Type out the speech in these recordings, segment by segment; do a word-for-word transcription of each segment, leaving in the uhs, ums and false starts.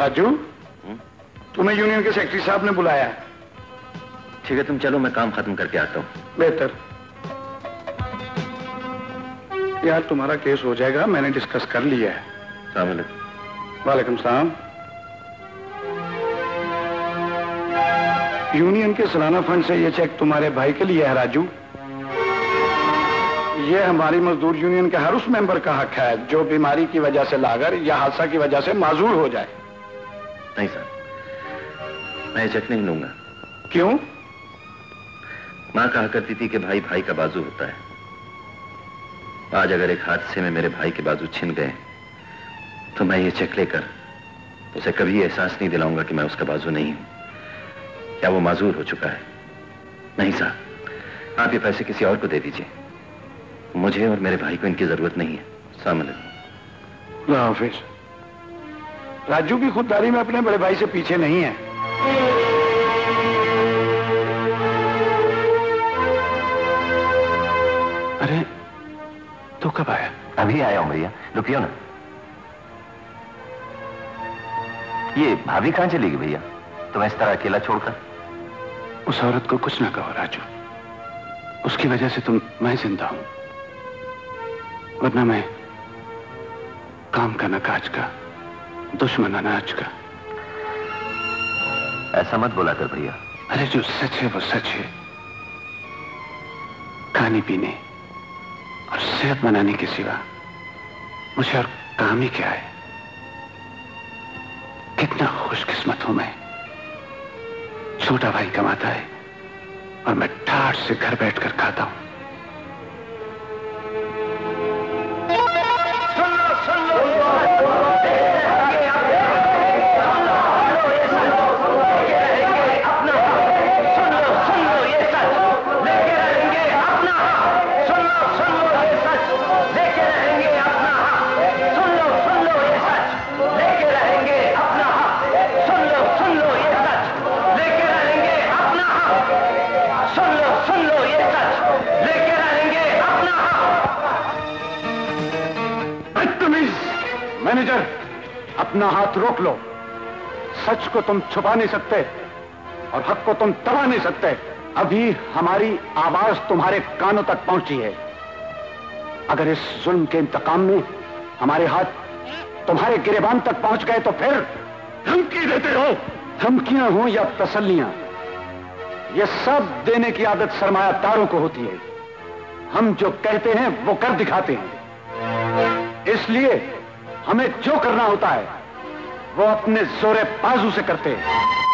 राजू, तुम्हें यूनियन के सेक्रेटरी साहब ने बुलाया। ठीक है, तुम चलो, मैं काम खत्म करके आता हूँ। बेहतर। यार तुम्हारा केस हो जाएगा, मैंने डिस्कस कर लिया है। अस्सलाम वालेकुम। वालेकुम सलाम। यूनियन के सालाना फंड से ये चेक तुम्हारे भाई के लिए है राजू। ये हमारी मजदूर यूनियन के हर उस मेंबर का हक है जो बीमारी की वजह से लागर या हादसा की वजह से माजूर हो जाए। नहीं सर, मैं ये चेक नहीं लूंगा। क्यों? माँ कहा करती थी कि भाई भाई का बाजू होता है। आज अगर एक हादसे में मेरे भाई के बाजू छिन गए तो मैं ये चेक लेकर उसे कभी एहसास नहीं दिलाऊंगा कि मैं उसका बाजू नहीं हूं या वो माजूर हो चुका है। नहीं साहब, आप ये पैसे किसी और को दे दीजिए। मुझे और मेरे भाई को इनकी जरूरत नहीं है। अस्सलाम वालेकुम। अल्लाह हाफिज। राजू की खुददारी में अपने बड़े भाई से पीछे नहीं है। अरे तो कब आया? अभी आया हूं भैया, रुकियो ना। ये भाभी कहां चली गई भैया, तुम्हें इस तरह अकेला छोड़कर? उस औरत को कुछ ना कहो राजू, उसकी वजह से तुम मैं जिंदा हूं, वरना मैं काम का न काज का, दुश्मन अनाज का। ऐसा मत बोला कर भैया। अरे जो सच है वो सच है। खाने पीने और सेहत बनाने के सिवा मुझे और काम ही क्या है। कितना खुशकिस्मत हूं मैं। छोटा भाई कमाता है और मैं ठाठ से घर बैठकर खाता हूं। मैनेजर, अपना हाथ रोक लो। सच को तुम छुपा नहीं सकते और हक को तुम दबा नहीं सकते। अभी हमारी आवाज तुम्हारे कानों तक पहुंची है। अगर इस जुल्म के इंतकाम में हमारे हाथ तुम्हारे गिरेबान तक पहुंच गए तो फिर धमकी देते हो। धमकियां हो या तसल्लियां, ये सब देने की आदत सरमायादारों को होती है। हम जो कहते हैं वो कर दिखाते हैं। इसलिए हमें जो करना होता है वो अपने जोरे बाजू से करते हैं।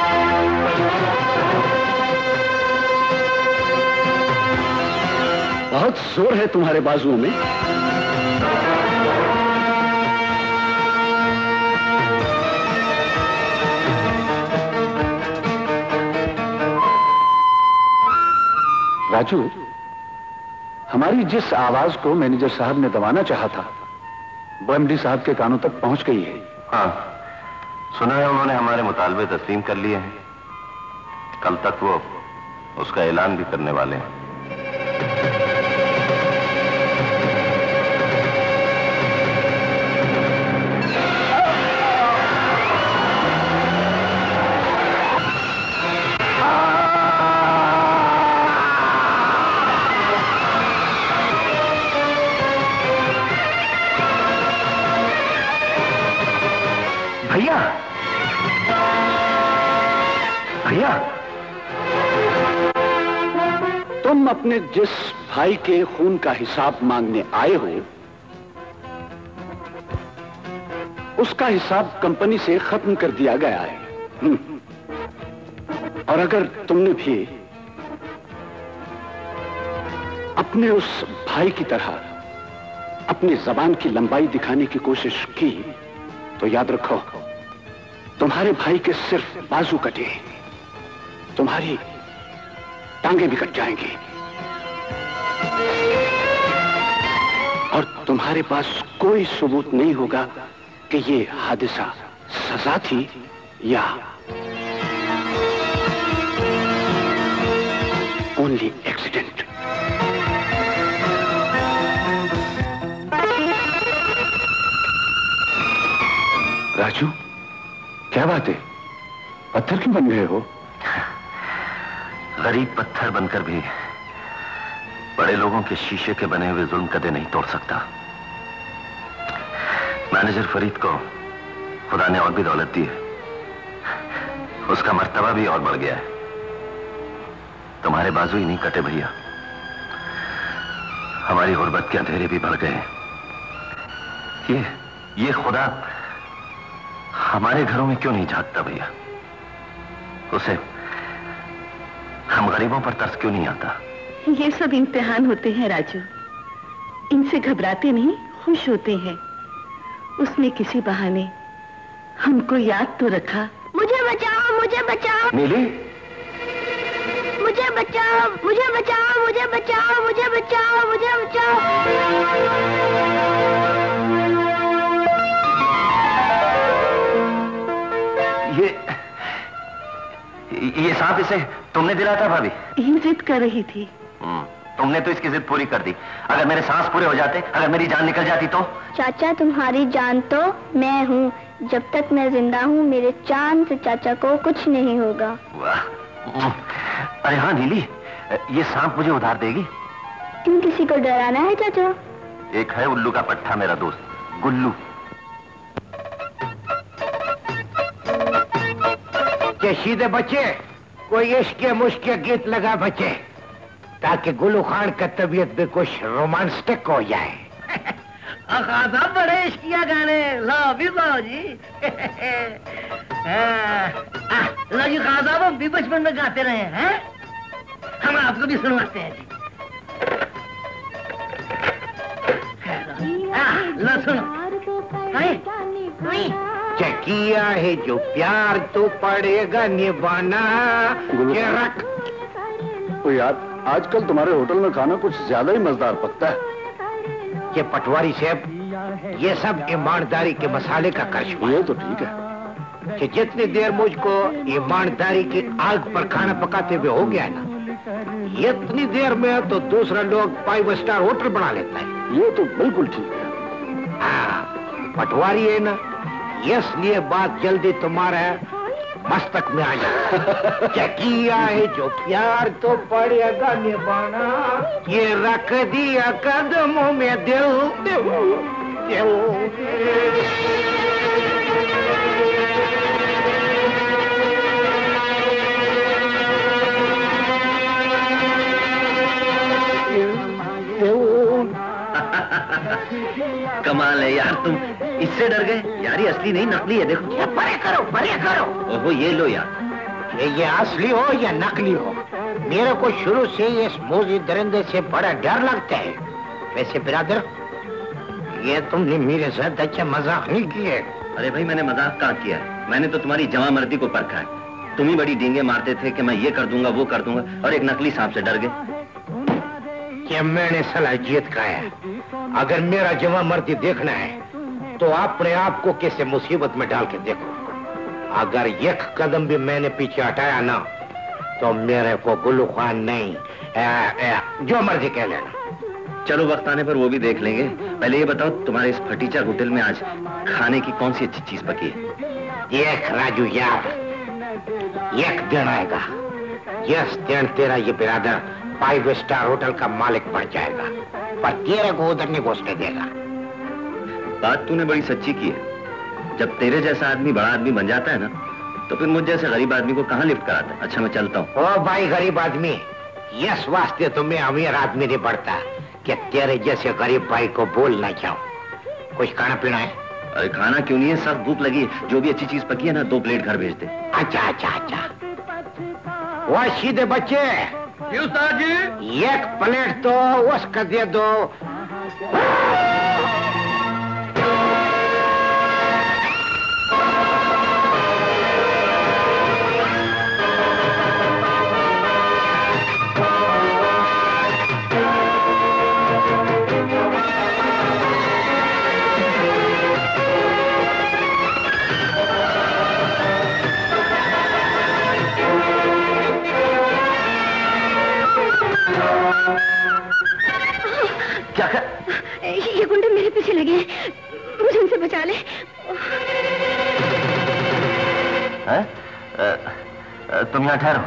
बहुत जोर है तुम्हारे बाजुओं में। राजू, हमारी जिस आवाज को मैनेजर साहब ने दबाना चाहा था वो एमडी साहब के कानों तक पहुंच गई है। हाँ, सुना है उन्होंने हमारे मुतालबे तस्लीम कर लिए हैं। कल तक वो उसका ऐलान भी करने वाले हैं। भैया, भैया, तुम अपने जिस भाई के खून का हिसाब मांगने आए हो उसका हिसाब कंपनी से खत्म कर दिया गया है। और अगर तुमने भी अपने उस भाई की तरह अपनी जबान की लंबाई दिखाने की कोशिश की तो याद रखो, तुम्हारे भाई के सिर्फ बाजू कटे, तुम्हारी टांगे भी कट जाएंगी और तुम्हारे पास कोई सबूत नहीं होगा कि ये हादसा सजा थी या ओनली एक्सीडेंट। राजू, क्या बात है, पत्थर क्यों बन गए हो? गरीब पत्थर बनकर भी बड़े लोगों के शीशे के बने हुए जुल्म कदे नहीं तोड़ सकता। मैनेजर फरीद को खुदा ने और भी दौलत दी है, उसका मर्तबा भी और बढ़ गया है। तुम्हारे बाजू ही नहीं कटे भैया, हमारी गुर्बत के अंधेरे भी बढ़ गए हैं। ये ये खुदा हमारे घरों में क्यों नहीं झांकता भैया? उसे हम गरीबों पर तरस क्यों नहीं आता? ये सब इम्तिहान होते हैं राजू, इनसे घबराते नहीं, खुश होते हैं। उसने किसी बहाने हमको याद तो रखा। मुझे बचाओ, मुझे बचाओ, नीली, मुझे बचाओ, मुझे बचाओ, मुझे बचाओ, मुझे बचाओ, मुझे बचाओ। ये ये सांप इसे तुमने दिलाया था भाभी? ये जिद कर रही थी। तुमने तो इसकी जिद पूरी कर दी। अगर मेरे सांस पूरे हो जाते, अगर मेरी जान निकल जाती तो? चाचा, तुम्हारी जान तो मैं हूँ। जब तक मैं जिंदा हूँ मेरे चांद से चाचा को कुछ नहीं होगा। वाह। अरे हाँ नीली, ये सांप मुझे उधार देगी? क्यों, किसी को डराना है चाचा? एक है उल्लू का पट्टा मेरा दोस्त गुल्लू। के सीधे बच्चे कोई इश्क मुश्क गीत लगा बच्चे, ताकि गुल्लू खान का तबीयत भी कुछ रोमांटिक हो जाए। खासा बड़े इश्किया गाने लो भी जी। लो जी खासा वो भी बचपन में गाते रहे हैं, हम आपको भी सुनवाते हैं जी। लो सुनो। किया है जो प्यार तो पड़ेगा निभाना। ये रख। तो यार आजकल तुम्हारे होटल में खाना कुछ ज्यादा ही मजेदार पकता है। ये पटवारी साहब, ये सब ईमानदारी के मसाले का करिश्मा। ये तो ठीक है कि जितनी देर मुझको ईमानदारी की आग पर खाना पकाते हुए हो गया ना, इतनी देर में तो दूसरा लोग फाइव स्टार होटल बना लेता है। ये तो बिल्कुल ठीक है। हाँ, पटवारी है ना, इसलिए बात जल्दी तुम्हारे मस्तक में आ जाए। क्या किया है जो प्यार तो पड़ेगा निभाना। ये रख दिया कदमों में दिल, दिल, कमाल है यार, तुम इससे डर गए? यार ये असली नहीं नकली है, देखो। ये परे करो, परे करो। ओहो, ये लो यार। ये, ये असली हो या नकली हो, मेरे को शुरू से इस मोजी दरिंदे से बड़ा डर लगता है। वैसे बिरादर, ये तुमने मेरे साथ अच्छा मजाक नहीं किए। अरे भाई, मैंने मजाक कहाँ किया है? मैंने तो तुम्हारी जवां मर्दी को परखा है। तुम ही बड़ी डींगे मारते थे कि मैं ये कर दूंगा वो कर दूंगा, और एक नकली सांप से डर गए। कि मैंने सलाहियत का है। अगर मेरा जवां मर्दी देखना है तो अपने आप को कैसे मुसीबत में डाल के देखो। अगर एक कदम भी मैंने पीछे हटाया ना, तो मेरे को गुल्लू खान नहीं, आ, आ, जो मर्जी कह लेना। चलो वक्त आने पर वो भी देख लेंगे। पहले ये बताओ, तुम्हारे इस फटीचर होटल में आज खाने की कौन सी अच्छी चीज पकी है? एक राजू यार, एक दिन आएगा, यस दिन तेरा ये बिरादर फाइव स्टार होटल का मालिक बन जाएगा, पर तेरे को उधर नहीं घुसने देगा। बात तूने बड़ी सच्ची की है। जब तेरे जैसा आदमी बड़ा आदमी बन जाता है ना, तो फिर मुझ जैसे गरीब आदमी को कहाँ लिफ्ट कराता है? अच्छा मैं चलता हूँ। ओ भाई गरीब आदमी, यस वास्ते तुम्हें अमीर आदमी नहीं बढ़ता कि तेरे जैसे गरीब भाई को बोल ना जाओ। कुछ खाना पीना है? अरे खाना क्यों नहीं है, सब भूख लगी है। जो भी अच्छी चीज पकी है ना, दो प्लेट घर भेज दे। अच्छा अच्छा अच्छा। वो सीधे बच्चे, जी एक प्लेट तो उसका दे दो। क्या कर? ये गुंडे मेरे पीछे लगे हैं, मुझे उनसे बचा ले। है? तुम यहाँ ठहरो।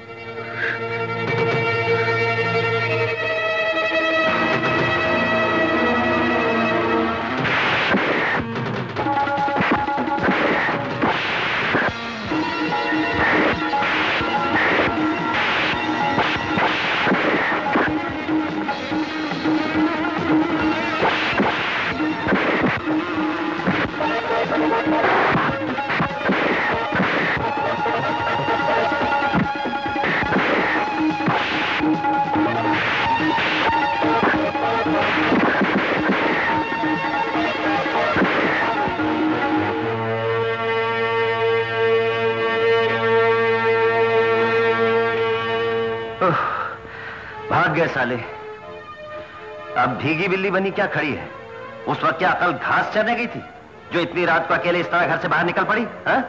भाग गए साले। अब भीगी बिल्ली बनी क्या खड़ी है? उस वक्त क्या अकल घास चरने गई थी जो इतनी रात को अकेले इस तरह घर से बाहर निकल पड़ी? हाँ?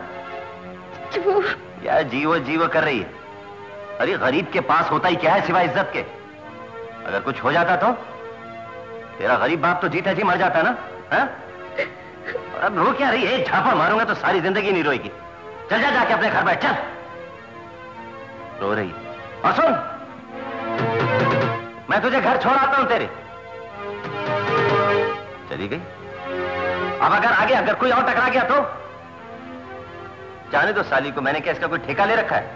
क्या जीवो जीवो कर रही है? अरे गरीब के पास होता ही क्या है सिवाय इज्जत के? अगर कुछ हो जाता तो तेरा गरीब बाप तो जीते जी मर जाता ना। हाँ? अब रो क्या रही है? झापा मारूंगा तो सारी जिंदगी नहीं रोएगी। चल जा जाके अपने घर बैठ। चल। रो रही और सुन, मैं तुझे घर छोड़ आता हूं तेरे। चली गई। अब अगर आगे अगर कोई और टकरा गया तो जाने दो साली को। मैंने क्या इसका कोई ठेका ले रखा है?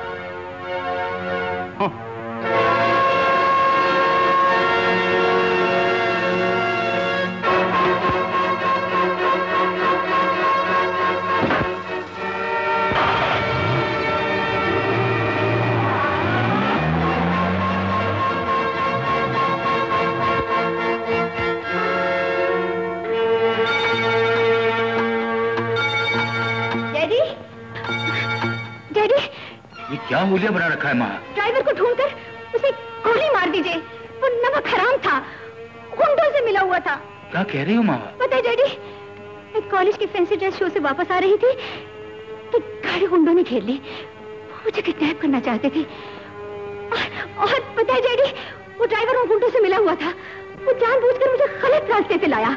क्या मूल्य बना रखा है माँ? ड्राइवर को ढूंढकर उसे गोली मार दीजिए। वो नमक हराम था, गुंडों से मिला हुआ था। क्या कह रही हो माँ? पता है डैडी, मैं कॉलेज के फैंसी ड्रेस शो से वापस आ रही थी तो गाड़ी गुंडों ने घेर ली। वो मुझे किडनैप करना चाहते थे। और, और पता है डैडी, वो ड्राइवर उन गुंडों से मिला हुआ था। वो जानबूझकर मुझे गलत रास्ते से लाया।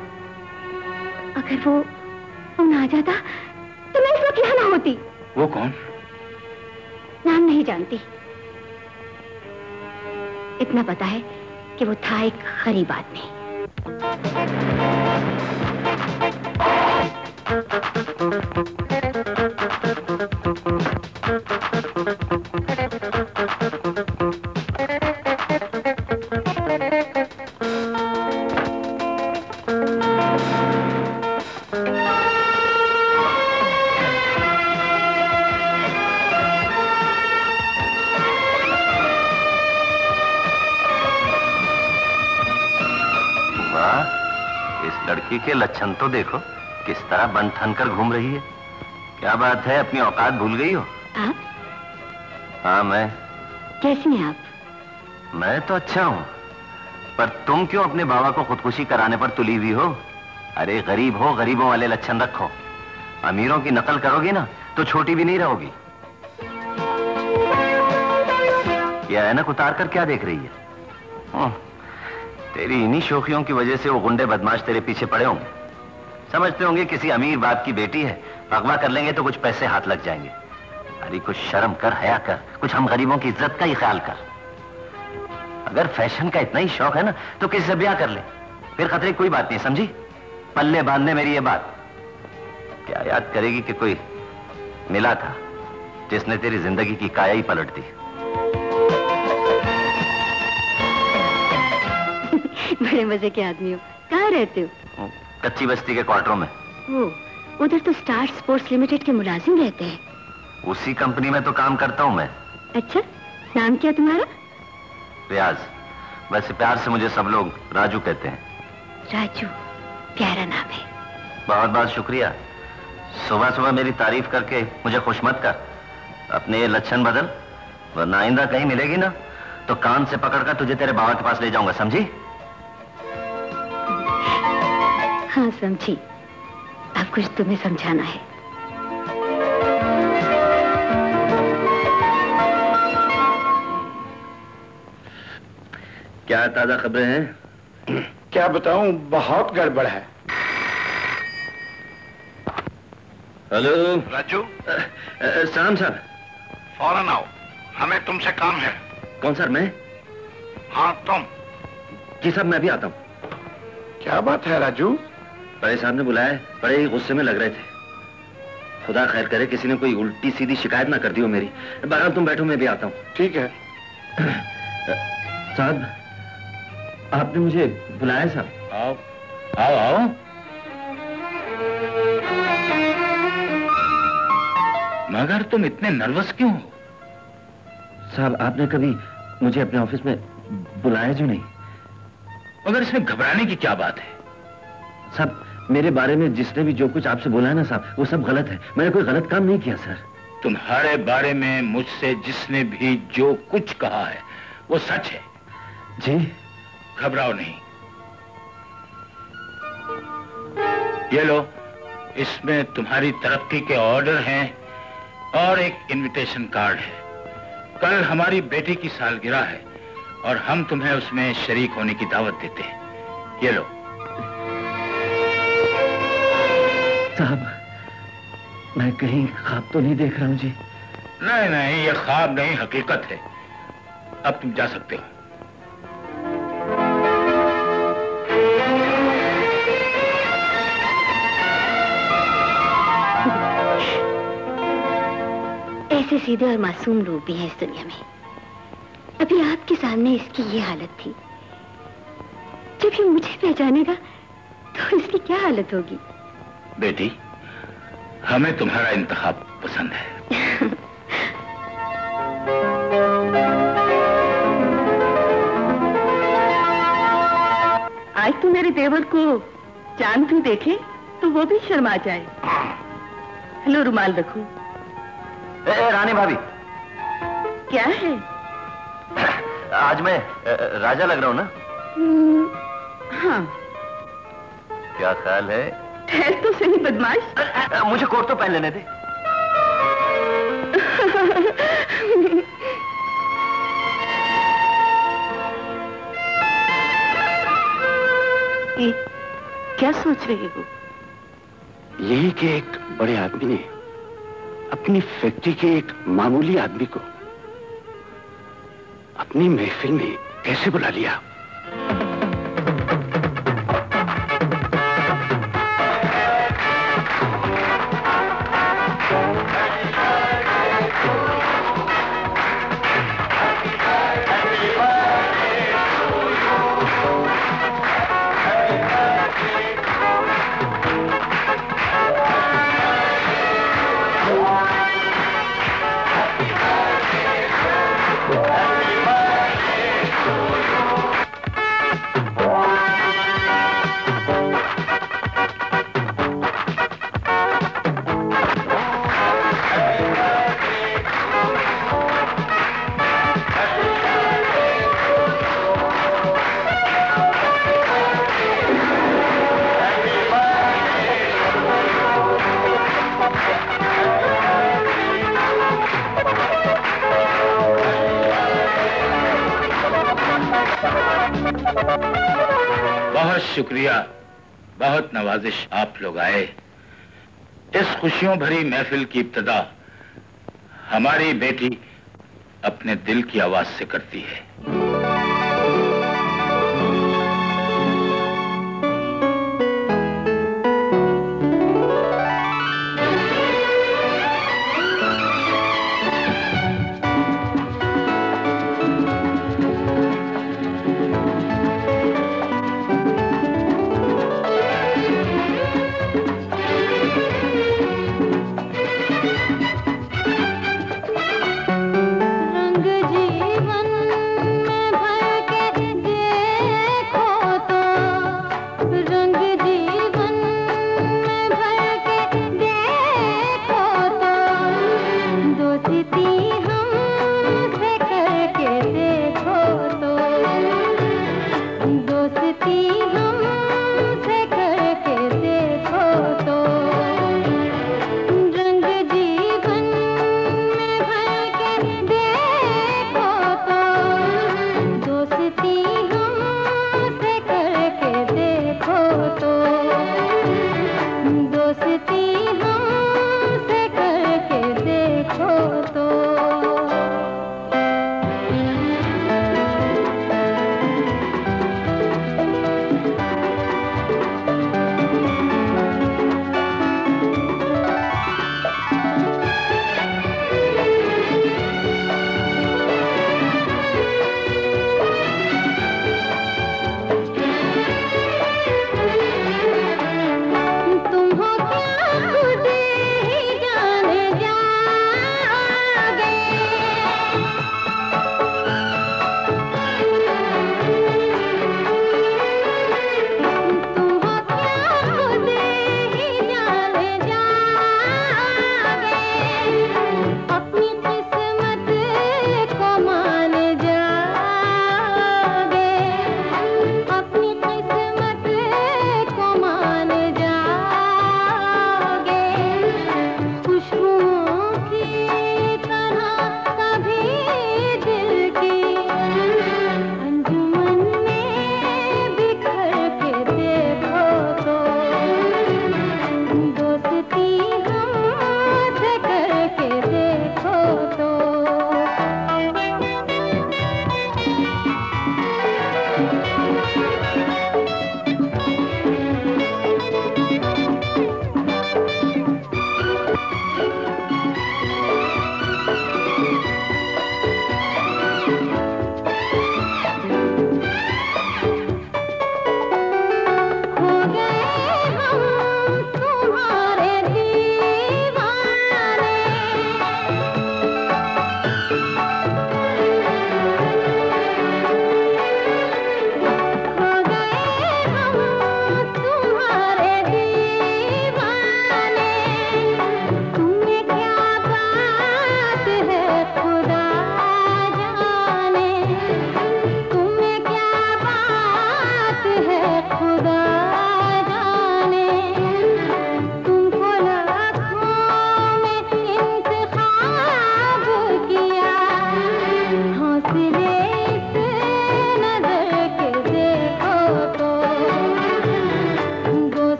अगर वो वो ना आ जाता तो मैं इस वक्त यहाँ ना होती। वो कौन? नाम नहीं जानती, इतना पता है कि वो था एक गरीब आदमी। लड़की के लक्षण तो देखो, किस तरह बन ठन कर घूम रही है। क्या बात है, अपनी औकात भूल गई हो? आप? हाँ मैं। कैसी हैं आप? मैं तो अच्छा हूँ, पर तुम क्यों अपने बाबा को खुदकुशी कराने पर तुली हुई हो? अरे गरीब हो, गरीबों वाले लक्षण रखो। अमीरों की नकल करोगी ना तो छोटी भी नहीं रहोगी। यह ऐनक उतार कर क्या देख रही है? तेरी इन्हीं शौकियों की वजह से वो गुंडे बदमाश तेरे पीछे पड़े होंगे। समझते होंगे किसी अमीर बाप की बेटी है, अगवा कर लेंगे तो कुछ पैसे हाथ लग जाएंगे। अरे कुछ शर्म कर, हया कर, कुछ हम गरीबों की इज्जत का ही ख्याल कर। अगर फैशन का इतना ही शौक है ना तो किसी से ब्याह कर ले, फिर खतरे की कोई बात नहीं, समझी? पल्ले बांधने मेरी ये बात। क्या याद करेगी कि कोई मिला था जिसने तेरी जिंदगी की काया ही पलट दी। बड़े मजे के आदमी हो। कहाँ रहते हो? कच्ची बस्ती के क्वार्टरों में। वो उधर तो स्टार स्पोर्ट्स लिमिटेड के मुलाजिम रहते हैं। उसी कंपनी में तो काम करता हूँ मैं। अच्छा, नाम क्या तुम्हारा? रियाज। वैसे प्यार से मुझे सब लोग राजू कहते हैं। राजू, प्यारा नाम है। बहुत बहुत शुक्रिया। सुबह सुबह मेरी तारीफ करके मुझे खुश मत कर। अपने ये लक्षण बदल, वरना आइंदा कहीं मिलेगी ना तो कान से पकड़कर तुझे तेरे बाबा के पास ले जाऊंगा, समझी? हाँ समझी। अब कुछ तुम्हें समझाना है। क्या ताजा खबरें हैं? क्या बताऊं, बहुत गड़बड़ है। हेलो राजू। शाम साहब, फौरन आओ, हमें तुमसे काम है। कौन सर? मैं? हाँ तुम। जी साहब, मैं भी आता हूँ। क्या बात है राजू? बड़े साहब ने बुलाया है, बड़े ही गुस्से में लग रहे थे। खुदा खैर करे किसी ने कोई उल्टी सीधी शिकायत ना कर दी हो मेरी। बहरहाल तुम बैठो, मैं भी आता हूँ। ठीक है। साहब, आपने मुझे बुलाया साहब? आओ आओ आओ। मगर तुम इतने नर्वस क्यों हो? साहब, आपने कभी मुझे अपने ऑफिस में बुलाया जो नहीं। मगर इसमें घबराने की क्या बात है? साहब, मेरे बारे में जिसने भी जो कुछ आपसे बोला है ना साहब, वो सब गलत है। मैंने कोई गलत काम नहीं किया सर। तुम्हारे बारे में मुझसे जिसने भी जो कुछ कहा है वो सच है। जी? घबराओ नहीं। ये लो, इसमें तुम्हारी तरक्की के ऑर्डर हैं और एक इनविटेशन कार्ड है। कल हमारी बेटी की सालगिरह है और हम तुम्हें उसमें शरीक होने की दावत देते हैं। ये लो। साहब, मैं कहीं ख्वाब तो नहीं देख रहा हूं जी? नहीं नहीं, ये ख्वाब नहीं, हकीकत है। अब तुम जा सकते हो। ऐसे सीधे और मासूम रूप भी है इस दुनिया में। अभी आपके सामने इसकी ये हालत थी, जब ये मुझे पहचानेगा तो इसकी क्या हालत होगी? बेटी, हमें तुम्हारा इंतखाब पसंद है। आज तो मेरे देवर को चांद भी देखे तो वो भी शर्मा जाए। हेलो, रुमाल रखो। ए, ए, रानी भाभी, क्या है? आज मैं राजा लग रहा हूँ ना? हाँ। क्या ख्याल है? ठहर तो सही बदमाश। मुझे कोट तो पहन लेने दे। ये क्या सोच रहे हो? यही कि एक बड़े आदमी ने अपनी फैक्ट्री के एक मामूली आदमी को अपनी महफिल में कैसे बुला लिया। बहुत शुक्रिया, बहुत नवाजिश आप लोग आए। इस खुशियों भरी महफिल की इब्तिदा हमारी बेटी अपने दिल की आवाज से करती है। रंग जीवन में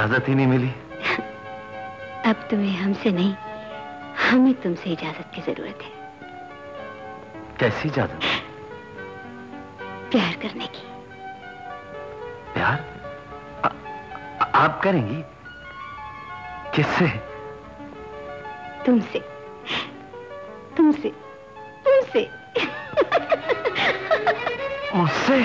इजाजत ही नहीं मिली। अब तुम्हें हमसे नहीं, हमें तुमसे इजाजत की जरूरत है। कैसी इजाजत? प्यार करने की। प्यार? आ, आ, आप करेंगी? किससे? तुमसे तुमसे तुमसे मुझसे?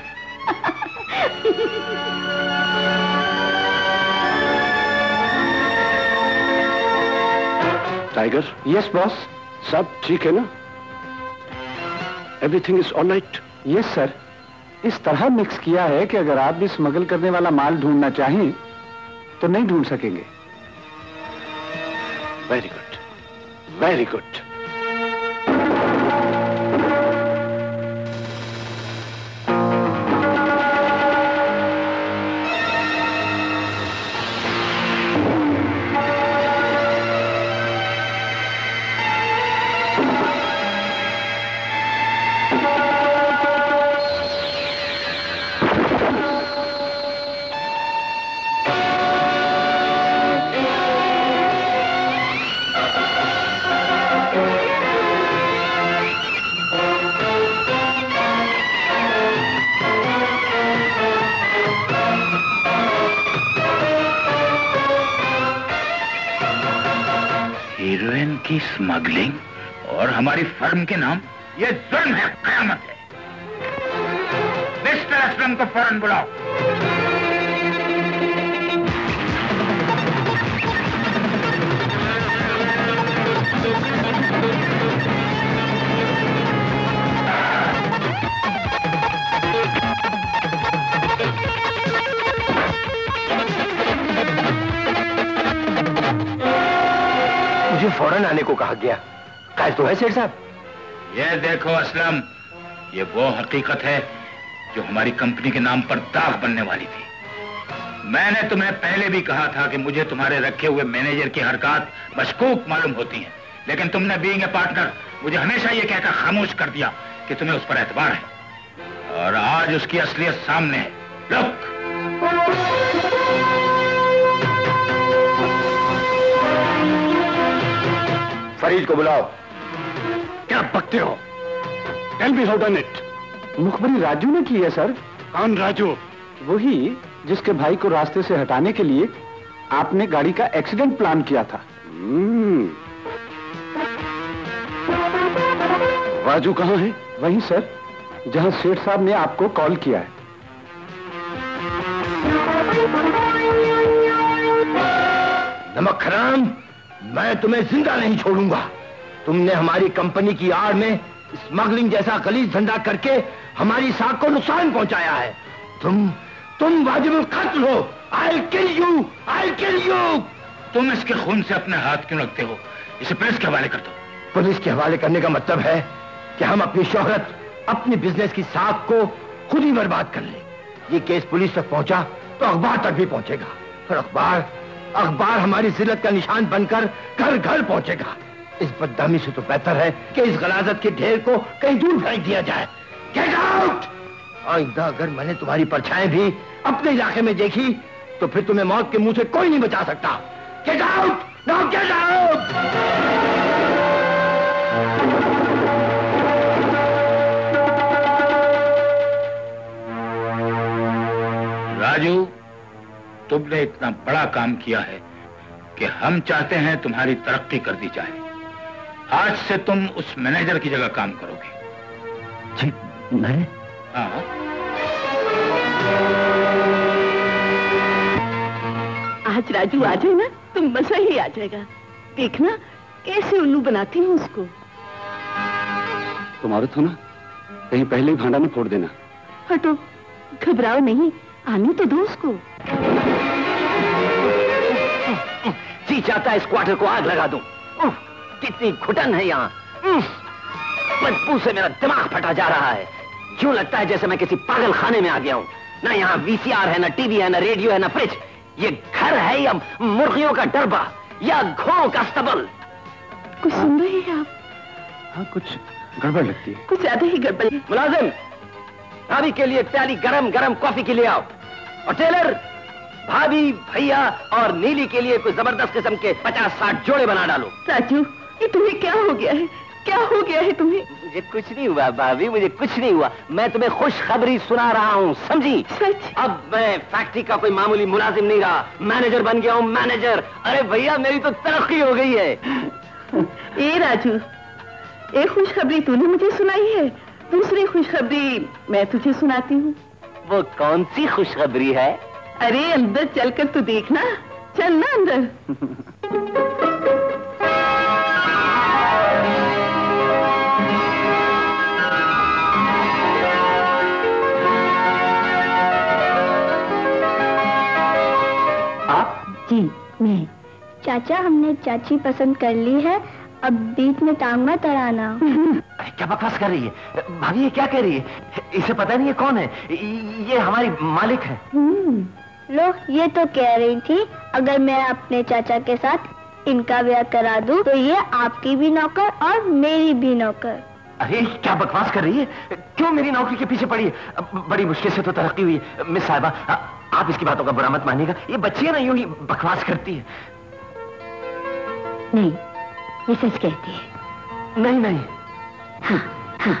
टाइगर। यस बॉस, सब ठीक है ना? Everything is all right? Yes sir, इस तरह मिक्स किया है कि अगर आप भी स्मगल करने वाला माल ढूंढना चाहें तो नहीं ढूंढ सकेंगे। Very good, very good. Heroine की स्मगलिंग और हमारी फर्म के नाम, ये जुल्म है, कयामत है। मिस्टर असलम को फौरन बुलाओ। मुझे फौरन आने को कहा गया। काहे तो है सेठ साहब? ये देखो असलम, ये वो हकीकत है जो हमारी कंपनी के नाम पर दाग बनने वाली थी। मैंने तुम्हें पहले भी कहा था कि मुझे तुम्हारे रखे हुए मैनेजर की हरकत मशकूक मालूम होती हैं, लेकिन तुमने बीइंग ए पार्टनर मुझे हमेशा ये कहकर खामोश कर दिया कि तुम्हें उस पर एतबार है, और आज उसकी असलियत सामने है। लुक, फरीद को बुलाओ। क्या बकते हो? Tell me how done it. मुखबरी राजू ने की है सर। कौन राजू? वही जिसके भाई को रास्ते से हटाने के लिए आपने गाड़ी का एक्सीडेंट प्लान किया था। राजू कहाँ है? वहीं सर, जहां सेठ साहब ने आपको कॉल किया है। नमक हराम, मैं तुम्हें जिंदा नहीं छोड़ूंगा। तुमने हमारी कंपनी की आड़ में स्मगलिंग जैसा गलीज धंधा करके हमारी साख को नुकसान पहुंचाया है। तुम तुम वाजिबुल कत्ल हो। I'll kill you, I'll kill you। तुम इसके खून से अपने हाथ क्यों रखते हो? इसे पुलिस के हवाले कर दो। पुलिस के हवाले करने का मतलब है कि हम अपनी शोहरत, अपनी बिजनेस की साख को खुद ही बर्बाद कर ले। ये केस पुलिस तक पहुंचा तो अखबार तक भी पहुंचेगा, और अखबार अखबार हमारी जिल्लत का निशान बनकर घर घर पहुंचेगा। इस बदनामी से तो बेहतर है कि इस गलाजत के ढेर को कहीं दूर फेंक दिया जाए। Get out! आइंदा अगर मैंने तुम्हारी परछाई भी अपने इलाके में देखी तो फिर तुम्हें मौत के मुंह से कोई नहीं बचा सकता। Get out! Now get out! Raju, तुमने इतना बड़ा काम किया है कि हम चाहते हैं तुम्हारी तरक्की कर दी जाए। आज से तुम उस मैनेजर की जगह काम करोगे। जी, मैं? हाँ। आज राजू आ जाए ना तो मजा ही आ जाएगा। देखना कैसे उल्लू बनाती हूँ उसको। तुम्हारा था ना, कहीं पहले ही भांडा में फोड़ देना। हटो, घबराओ नहीं, आने तो दो उसको। जी चाहता है इस क्वार्टर को आग लगा दूं। कितनी घुटन है यहाँ। बदबू से मेरा दिमाग फटा जा रहा है। यूं लगता है जैसे मैं किसी पागल खाने में आ गया हूँ। ना यहाँ वीसीआर है, ना टीवी है, ना रेडियो है, ना फ्रिज। ये घर है या मुर्गियों का डरबा या घोड़ों का स्तबल? कुछ सुन रहे हैं आप? हाँ, कुछ गड़बड़ लगती है। कुछ ज्यादा ही गड़बड़। मुलाजिम, अभी के लिए प्याली गरम गरम कॉफी के लिए आओ। और टेलर, भाभी, भैया और नीली के लिए कोई जबरदस्त किस्म के पचास साठ जोड़े बना डालो। राजू, ये तुम्हें क्या हो गया है? क्या हो गया है तुम्हें? मुझे कुछ नहीं हुआ भाभी, मुझे कुछ नहीं हुआ। मैं तुम्हें खुशखबरी सुना रहा हूँ, समझी? सच? अब मैं फैक्ट्री का कोई मामूली मुलाजिम नहीं रहा, मैनेजर बन गया हूँ, मैनेजर। अरे भैया, मेरी तो तरक्की हो गई है। ए राजू, एक खुशखबरी तूने मुझे सुनाई है, दूसरी खुशखबरी मैं तुझे सुनाती हूँ। वो कौन सी खुशखबरी है? अरे अंदर चलकर तू देखना, चल ना अंदर। जी मैं। चाचा, हमने चाची पसंद कर ली है, अब बीच में टांग मत अड़ाना। क्या बकवास कर रही है भाभी? ये क्या कह रही है? इसे पता नहीं है कौन है? ये हमारी मालिक है। लो, ये तो कह रही थी अगर मैं अपने चाचा के साथ इनका ब्याह करा दूं तो ये आपकी भी नौकर और मेरी भी नौकर। अरे क्या बकवास कर रही है? क्यों मेरी नौकरी के पीछे पड़ी है? बड़ी मुश्किल से तो तरक्की हुई है। मिस साहिबा, आप इसकी बातों का बुरा मत मानिएगा, ये बच्ची है ना, यूं ही बकवास करती है। नहीं, ये सच कहती है। नहीं नहीं। हाँ, हाँ।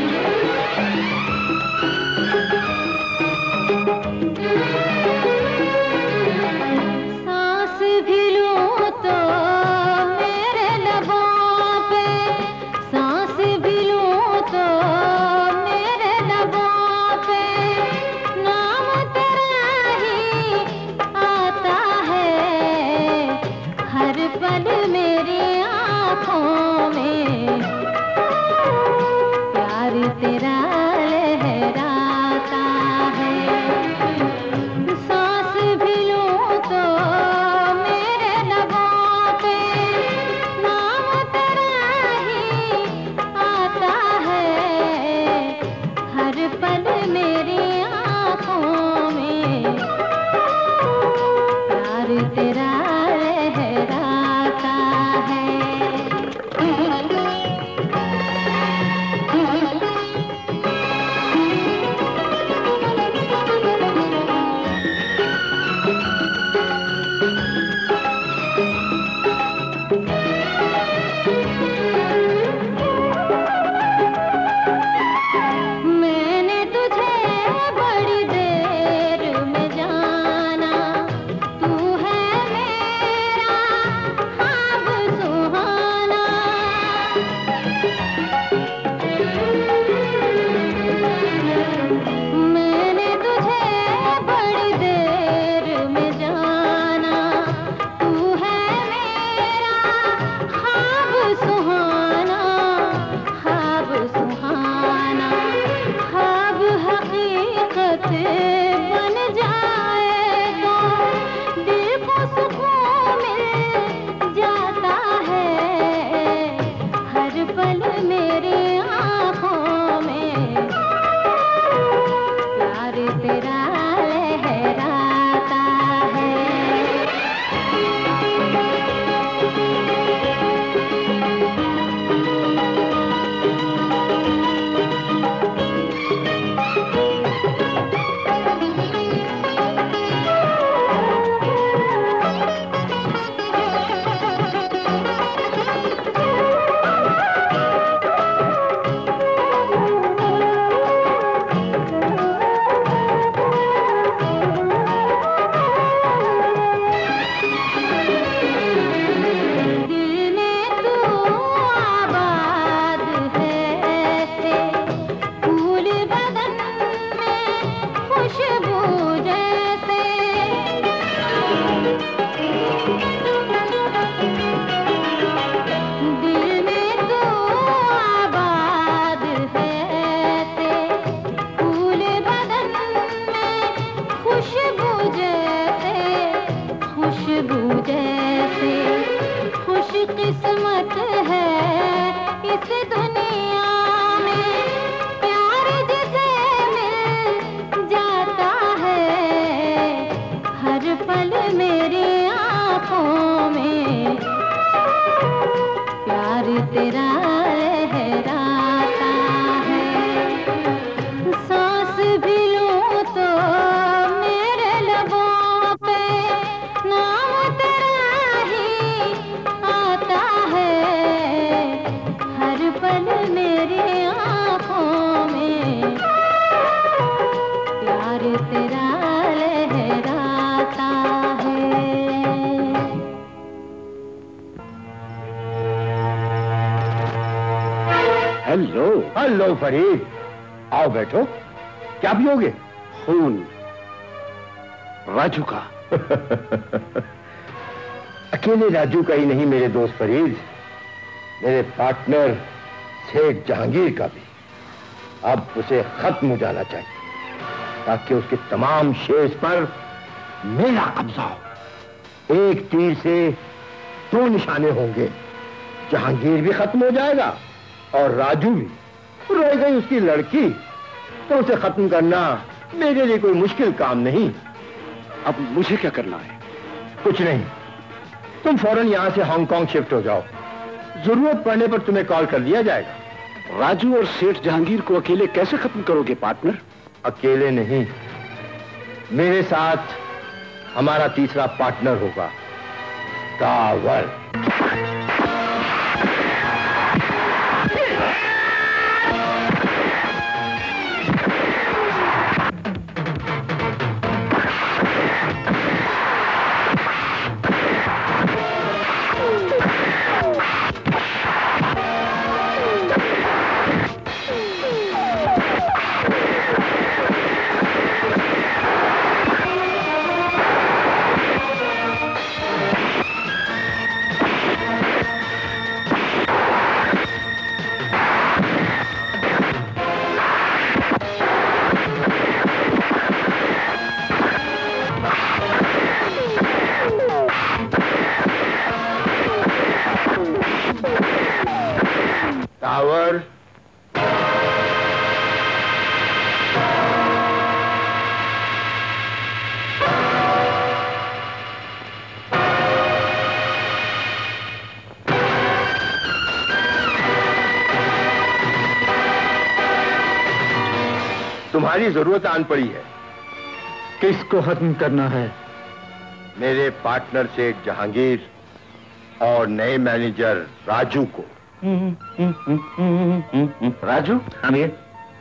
सांस भी लूं तो मेरे लबों पे, सांस भी लूं तो मेरे लबों पे, नाम तेरा ही आता है हर पल मेरी आँखों में, प्यार तेरा लहराता है। सांस भी लूं तो मेरे लबों पे, नाम तेरा ही आता है हर पल मेरी आँखों में, प्यार तेरा लहराता है। मैंने तुझे बड़ी देर में जाना, तू है मेरा ख्वाब सुहाना। मैंने तुझे बड़ी देर में जाना, तू है मेरा ख्वाब सुहाना, ख्वाब सुहाना। ख्वाब हकीकत बन जाए तो दिल को सुकून मिल जाता है हर पल मेरी आँखों में, प्यार तेरा लहराता है। दिल में तू आबाद है ऐसे, फूल बदन में खुशबू जैसे। दिल में तू आबाद है ऐसे, फूल बदन में खुशबू जैसे, खुशबू जैसे। खुश किस्मत है इस दुनिया में, प्यार जिसे मिल जाता है हर पल मेरी आँखों में, प्यार तेरा लहराता है। सांस भी लूं तो मेरे लबों पे, तेरा ही आता है हर पल मेरे आँखों में, प्यार तेरा लहराता है। हेलो हेलो फरीद, आओ बैठो। क्या पियोगे? खून राजू का। अकेले राजू का ही नहीं मेरे दोस्त फरीद, मेरे पार्टनर सेठ जहांगीर का भी। अब उसे खत्म हो जाना चाहिए ताकि उसके तमाम शेयर्स पर मेरा कब्जा हो। एक तीर से दो निशाने होंगे, जहांगीर भी खत्म हो जाएगा और राजू भी। रह गई उसकी लड़की, तो उसे खत्म करना मेरे लिए कोई मुश्किल काम नहीं। अब मुझे क्या करना है? कुछ नहीं, तुम फौरन यहां से हांगकांग शिफ्ट हो जाओ। जरूरत पड़ने पर तुम्हें कॉल कर दिया जाएगा। राजू और सेठ जहांगीर को अकेले कैसे खत्म करोगे पार्टनर? अकेले नहीं, मेरे साथ हमारा तीसरा पार्टनर होगा, तावर। टावर, तुम्हारी जरूरत आन पड़ी है। किसको खत्म करना है? मेरे पार्टनर से जहांगीर और नए मैनेजर राजू को। राजू? हाँ भैया।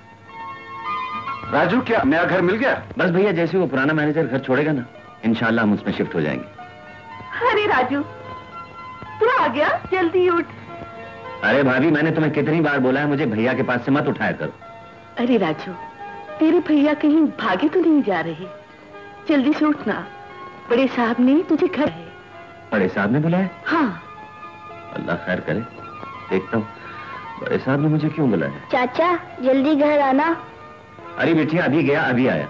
राजू क्या नया घर मिल गया? बस भैया, जैसे वो पुराना मैनेजर घर छोड़ेगा ना, इंशाल्लाह हम उसमें शिफ्ट हो जाएंगे। अरे राजू, तू आ गया, जल्दी उठ। अरे भाभी, मैंने तुम्हें कितनी बार बोला है मुझे भैया के पास से मत उठाया करो। अरे राजू, तेरे भैया कहीं भागे तो नहीं जा रहे? जल्दी से उठना, बड़े साहब ने तुझे घर है। बड़े साहब ने बुलाया? हाँ। अल्लाह खैर करे, देखता हूँ बड़े साहब ने मुझे क्यों बुलाया। चाचा जल्दी घर आना। अरे बिटिया, अभी गया अभी आया।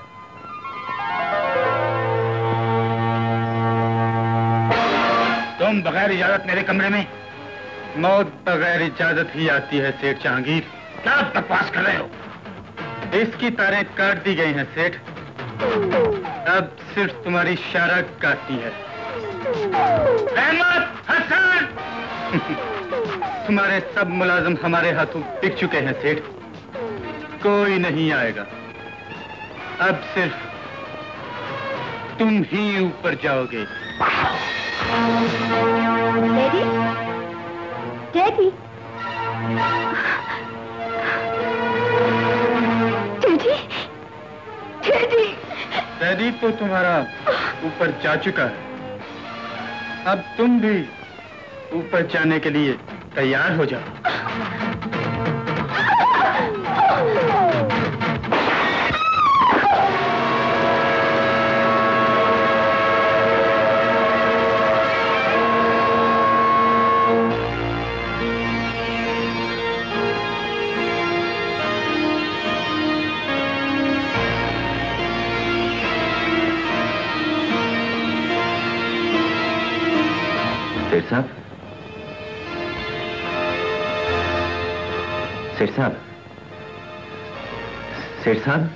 तुम बगैर इजाजत मेरे कमरे में? मौत बगैर इजाजत ही आती है सेठ जहांगीर। क्या बकवास कर रहे हो? इसकी तारें काट दी गई हैं सेठ, अब सिर्फ तुम्हारी शराब काटनी है। अहमद, हसन, तुम्हारे सब मुलाजिम हमारे हाथों बिक चुके हैं सेठ, कोई नहीं आएगा। अब सिर्फ तुम ही ऊपर जाओगे। Daddy, daddy, daddy, daddy, daddy तो तुम्हारा ऊपर जा चुका है, अब तुम भी ऊपर जाने के लिए तैयार हो जाओ। सेठ साहब, सेठ साहब, सेठ साहब,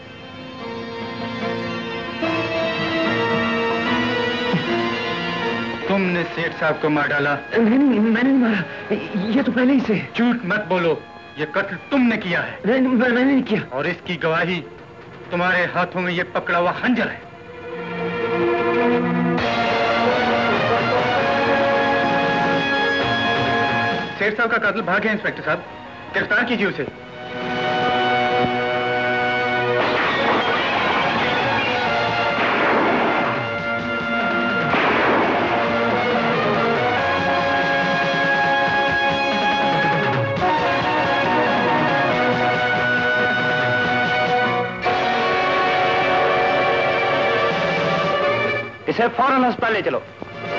तुमने सेठ साहब को मार डाला? नहीं नहीं, मैंने नहीं मारा, ये तो पहले ही से। झूठ मत बोलो, ये कत्ल तुमने किया है। नहीं, मैंने नहीं किया। और इसकी गवाही तुम्हारे हाथों में ये पकड़ा हुआ खंजर है। सेठ साहब का कातिल भाग गया इंस्पेक्टर साहब, गिरफ्तार कीजिए उसे। इसे फौरन अस्पताल ले चलो।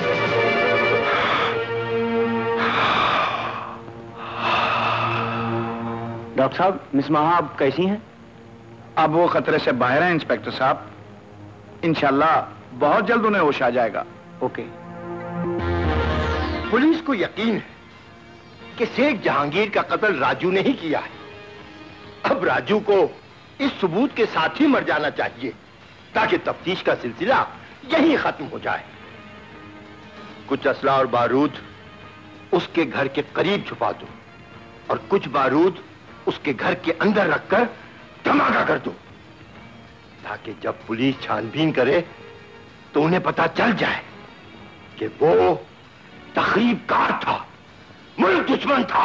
डॉक्टर साहब, मिस महा अब कैसी हैं? अब वो खतरे से बाहर हैं इंस्पेक्टर साहब। इंशाल्लाह बहुत जल्द उन्हें होश आ जाएगा। ओके। पुलिस को यकीन है कि शेख जहांगीर का कत्ल राजू ने ही किया है। अब राजू को इस सबूत के साथ ही मर जाना चाहिए ताकि तफ्तीश का सिलसिला यही खत्म हो जाए। कुछ असला और बारूद उसके घर के करीब छुपा दो और कुछ बारूद उसके घर के अंदर रखकर धमाका कर दो, ताकि जब पुलिस छानबीन करे तो उन्हें पता चल जाए कि वो तखरीबकार था, मुल्क दुश्मन था।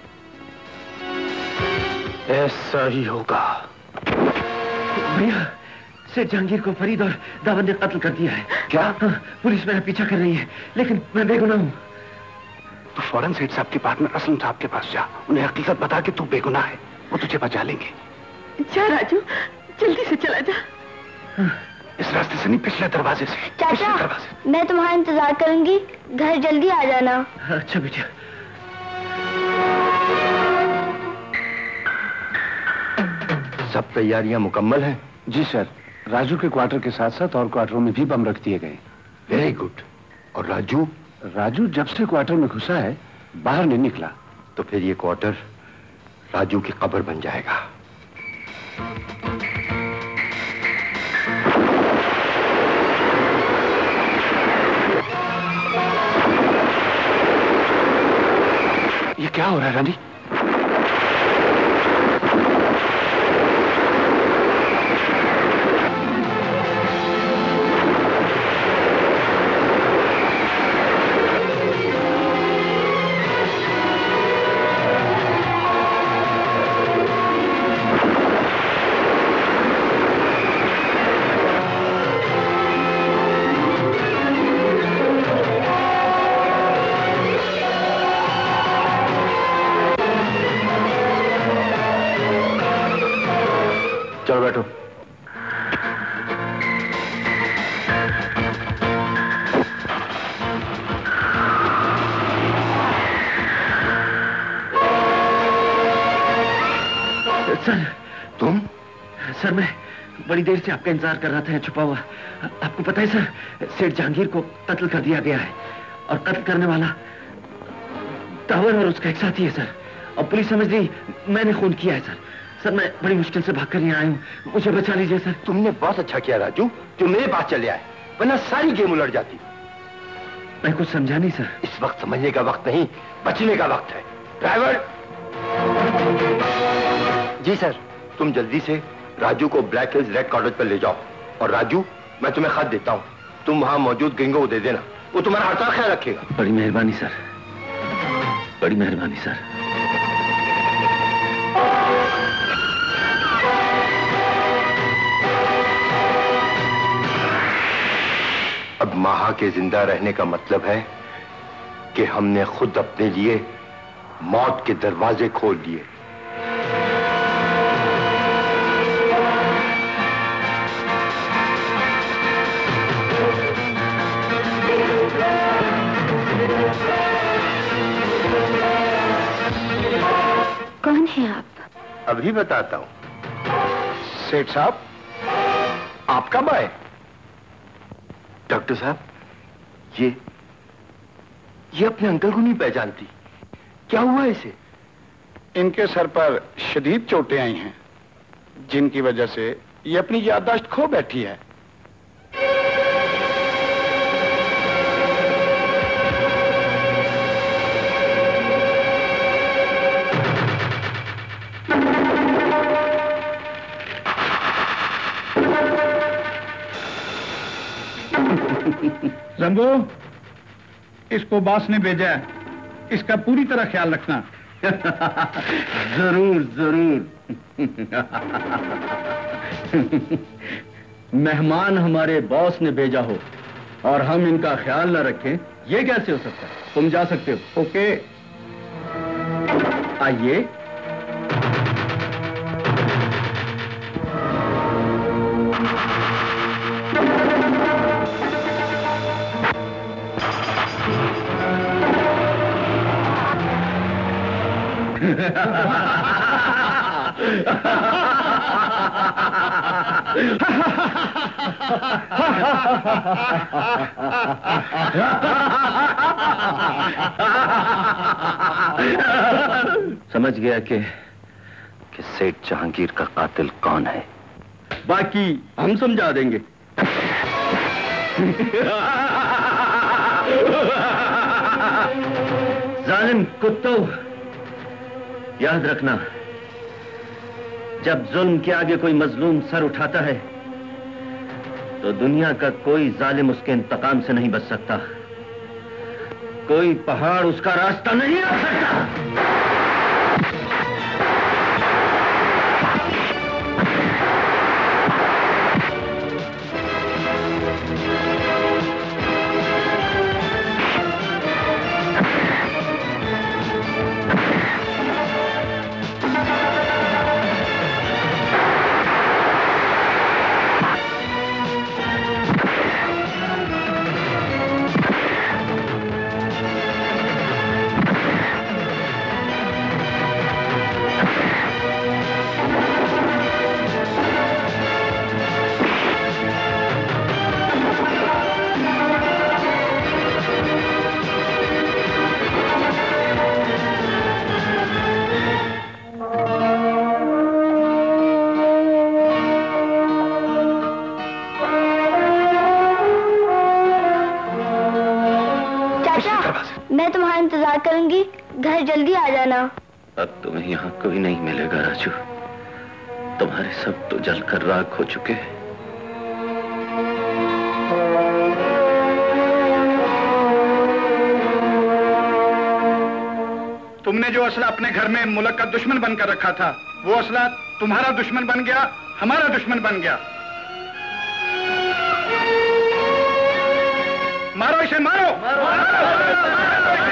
ऐसा ही होगा। भैया, सेठ जहांगीर को फरीद और दावन ने कत्ल कर दिया है। क्या? हाँ, पुलिस मेरा पीछा कर रही है, लेकिन मैं बेगुनाह हूं। तू फौरन सेठ साहब के पार्टनर असलम साहब के पास जा, उन्हें हकीकत बता कि तू बेगुनाह है, वो तुझे बचा लेंगे। जा राजू, जल्दी से चला जा। हाँ। इस रास्ते से नहीं, पिछले दरवाजे से। चाचा, दरवाजे। मैं तुम्हारा इंतजार करूंगी, घर जल्दी आ जाना। अच्छा बेटा। सब तैयारियां मुकम्मल हैं? जी सर, राजू के क्वार्टर के साथ साथ और क्वार्टरों में भी बम रख दिए गए। Very good. और राजू? राजू जब से क्वार्टर में घुसा है बाहर नहीं निकला। तो फिर ये क्वार्टर राजू की कब्र बन जाएगा। ये क्या हो रहा है रानी? चलो बैठो। सर, तुम? सर मैं बड़ी देर से आपका इंतजार कर रहा था छुपा हुआ। आपको पता है सर, सेठ जहांगीर को कत्ल कर दिया गया है और कत्ल करने वाला दावन और उसका एक साथी है सर। और पुलिस समझ रही मैंने खून किया है सर। सर मैं बड़ी मुश्किल से भागकर यहाँ आया हूँ, मुझे बचा लीजिए सर। तुमने बहुत अच्छा किया राजू, जो मेरे पास चले आए, वरना सारी गेम उलट जाती। मैं कुछ समझा नहीं सर। इस वक्त समझने का वक्त नहीं, बचने का वक्त है। ड्राइवर। जी सर। तुम जल्दी से राजू को ब्लैक हिल्स रेड कॉटेज पर ले जाओ। और राजू, मैं तुम्हें खत देता हूँ, तुम वहां मौजूद गैंगो को दे देना, वो तुम्हारा हर तरह ख्याल रखेगा। बड़ी मेहरबानी सर, बड़ी मेहरबानी सर। अब माहा के जिंदा रहने का मतलब है कि हमने खुद अपने लिए मौत के दरवाजे खोल दिए। कौन है आप? अभी बताता हूं। सेठ साहब, आप कब आए? डॉक्टर साहब, ये ये अपने अंकल को नहीं पहचानती। क्या हुआ इसे? इनके सर पर शदीद चोटें आई हैं, जिनकी वजह से ये अपनी याददाश्त खो बैठी है। जंबू, इसको बास ने भेजा है, इसका पूरी तरह ख्याल रखना। जरूर जरूर। मेहमान हमारे बॉस ने भेजा हो और हम इनका ख्याल न रखें, ये कैसे हो सकता है? तुम जा सकते हो। ओके, आइए। समझ गया कि कि सेठ जहांगीर का कातिल कौन है। बाकी हम समझा देंगे। जालिम कुत्तों, याद रखना, जब जुल्म के आगे कोई मजलूम सर उठाता है तो दुनिया का कोई जालिम उसके इंतकाम से नहीं बच सकता। कोई पहाड़ उसका रास्ता नहीं रोक सकता। मैं तुम्हारा इंतजार करूंगी, घर जल्दी आ जाना। अब तुम्हें यहाँ कोई नहीं मिलेगा राजू, तुम्हारे सब तो जलकर राख हो चुके हैं। तुमने जो असला अपने घर में मुल्क का दुश्मन बनकर रखा था, वो असला तुम्हारा दुश्मन बन गया, हमारा दुश्मन बन गया। मारो इसे, मारो, मारो, मारो, मारो, मारो, मारो इसे।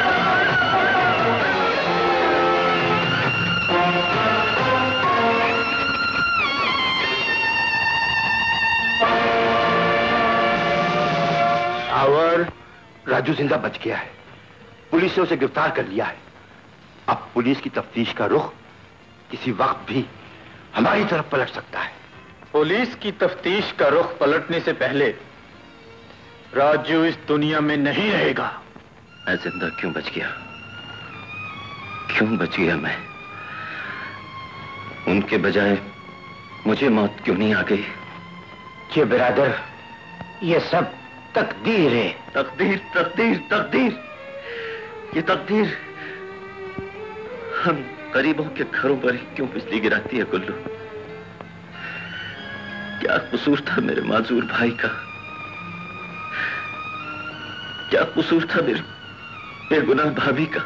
सावर, राजू जिंदा बच गया है। पुलिस ने उसे गिरफ्तार कर लिया है। अब पुलिस की तफ्तीश का रुख किसी वक्त भी हमारी तरफ पलट सकता है। पुलिस की तफ्तीश का रुख पलटने से पहले राजू इस दुनिया में नहीं रहेगा। मैं जिंदा क्यों बच गया? क्यों बच गया मैं? उनके बजाय मुझे मौत क्यों नहीं आ गई? ये बिरादर, ये सब तकदीर है। तकदीर, तकदीर, तकदीर, ये तकदीर हम गरीबों के घरों पर क्यों बिजली गिराती है गुल्लू? क्या कसूर था मेरे माजूर भाई का? क्या कसूर था मेरे बेगुनाह भाभी का?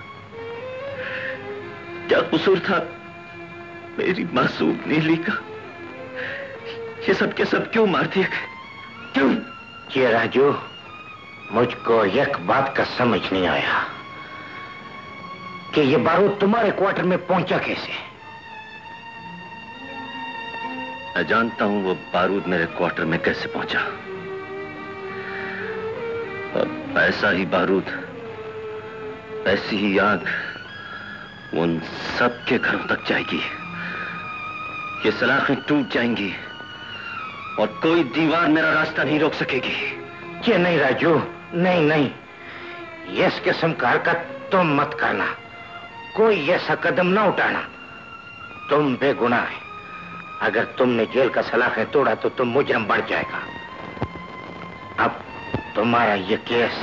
क्या कसूर था मेरी मासूम नीली का? ये सब के सब क्यों मार दिए गए? क्यों? ये राजू, मुझको एक बात का समझ नहीं आया कि ये बारूद तुम्हारे क्वार्टर में पहुंचा कैसे? मैं जानता हूं वो बारूद मेरे क्वार्टर में कैसे पहुंचा। अब ऐसा ही बारूद, ऐसी ही आग उन सब के घरों तक जाएगी। ये सलाखें टूट जाएंगी और कोई दीवार मेरा रास्ता नहीं रोक सकेगी। ये नहीं राजू, नहीं नहीं, ये इस किस्म का हरकत तुम मत करना। कोई ऐसा कदम ना उठाना। तुम बेगुनाह है। अगर तुमने जेल का सलाखें तोड़ा तो तुम मुजरम बढ़ जाएगा। अब तुम्हारा ये केस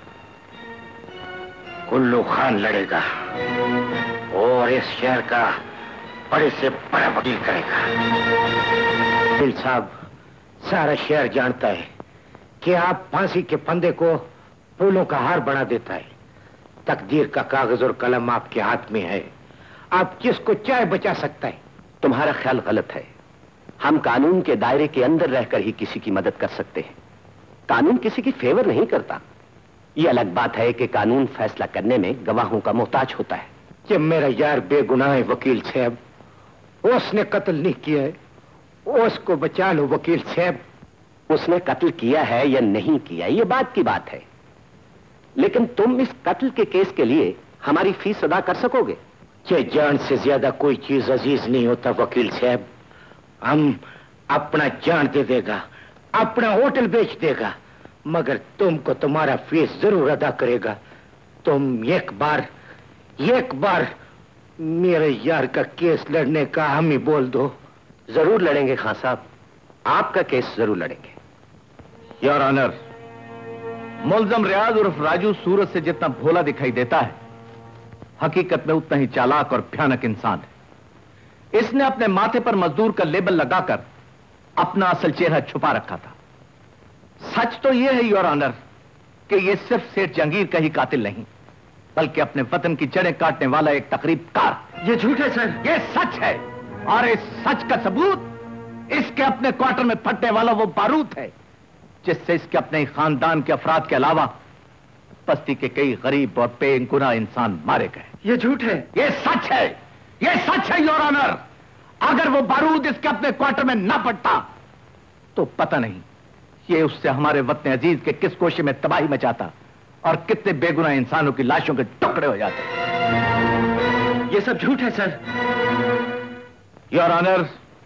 गुल्लू खान लड़ेगा और इस शहर का बड़े से बड़ा वकील करेगा। दिल साहब, सारा शहर जानता है कि आप फांसी के फंदे को फूलों का हार बना देता है तकदीर का कागज और कलम आपके हाथ में है। आप किसको चाहे बचा सकता है। तुम्हारा ख्याल गलत है। हम कानून के दायरे के अंदर रहकर ही किसी की मदद कर सकते हैं। कानून किसी की फेवर नहीं करता। ये अलग बात है कि कानून फैसला करने में गवाहों का मोहताज होता है। कि मेरा यार बेगुनाह है वकील साहब, उसने कत्ल नहीं किया है, उसको बचा लो वकील साहब। उसने कत्ल किया है या नहीं किया ये बात की बात है, लेकिन तुम इस कत्ल के केस के लिए हमारी फीस अदा कर सकोगे? कि जान से ज्यादा कोई चीज अजीज नहीं होता वकील साहब। हम अपना जान दे देगा, अपना होटल बेच देगा, मगर तुमको तुम्हारा फीस जरूर अदा करेगा। तुम एक बार एक बार मेरे यार का केस लड़ने का हम ही बोल दो। जरूर लड़ेंगे खान साहब, आपका केस जरूर लड़ेंगे। योर ऑनर, मुल्जम रियाज उर्फ राजू सूरत से जितना भोला दिखाई देता है, हकीकत में उतना ही चालाक और भयानक इंसान है। इसने अपने माथे पर मजदूर का लेबल लगाकर अपना असल चेहरा छुपा रखा था। सच तो यह है योर ऑनर कि यह सिर्फ सेठ जहांगीर का ही कातिल नहीं, बल्कि अपने वतन की जड़ें काटने वाला एक तकरीबकार। ये झूठ है सर। ये सच है, और इस सच का सबूत इसके अपने क्वार्टर में फटने वाला वो बारूद है जिससे इसके अपने खानदान के अफराद के अलावा बस्ती के कई गरीब और बेगुनाह इंसान मारे गए। ये झूठ है। ये सच है, ये सच है योर ऑनर। अगर वो बारूद इसके अपने क्वार्टर में ना पड़ता तो पता नहीं ये उससे हमारे वतन अजीज के किस कोशे में तबाही मचाता और कितने बेगुनाह इंसानों की लाशों के टुकड़े हो जाते। ये सब झूठ है सर। योर ऑनर,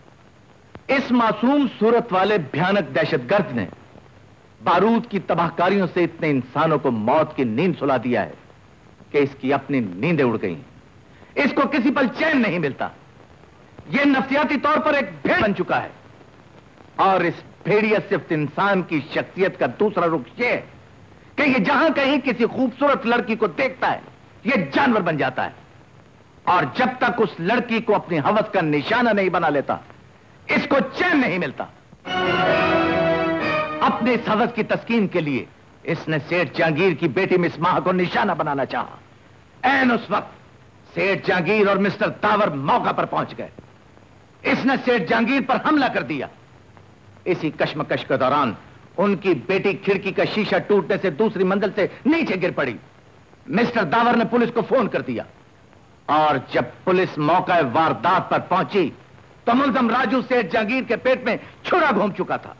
इस मासूम सूरत वाले भयानक दहशतगर्द ने बारूद की तबाहकारियों से इतने इंसानों को मौत की नींद सुला दिया है कि इसकी अपनी नींदें उड़ गई। इसको किसी पल चैन नहीं मिलता। यह नफसियाती तौर पर एक भेड़ बन चुका है, और इस भेड़िया सिर्फ इंसान की शख्सियत का दूसरा रुख यह है कि यह जहां कहीं किसी खूबसूरत लड़की को देखता है यह जानवर बन जाता है, और जब तक उस लड़की को अपनी हवस का निशाना नहीं बना लेता इसको चैन नहीं मिलता। अपने इस हवस की तस्कीन के लिए इसने सेठ जहांगीर की बेटी मिस माह को निशाना बनाना चाहा। ऐन उस वक्त सेठ जहांगीर और मिस्टर दावर मौका पर पहुंच गए। इसने सेठ जहांगीर पर हमला कर दिया। इसी कश्मकश के दौरान उनकी बेटी खिड़की का शीशा टूटने से दूसरी मंजिल से नीचे गिर पड़ी। मिस्टर दावर ने पुलिस को फोन कर दिया, और जब पुलिस मौका वारदात पर पहुंची तो मुल्जम राजू सेठ जहांगीर के पेट में छुरा घूम चुका था।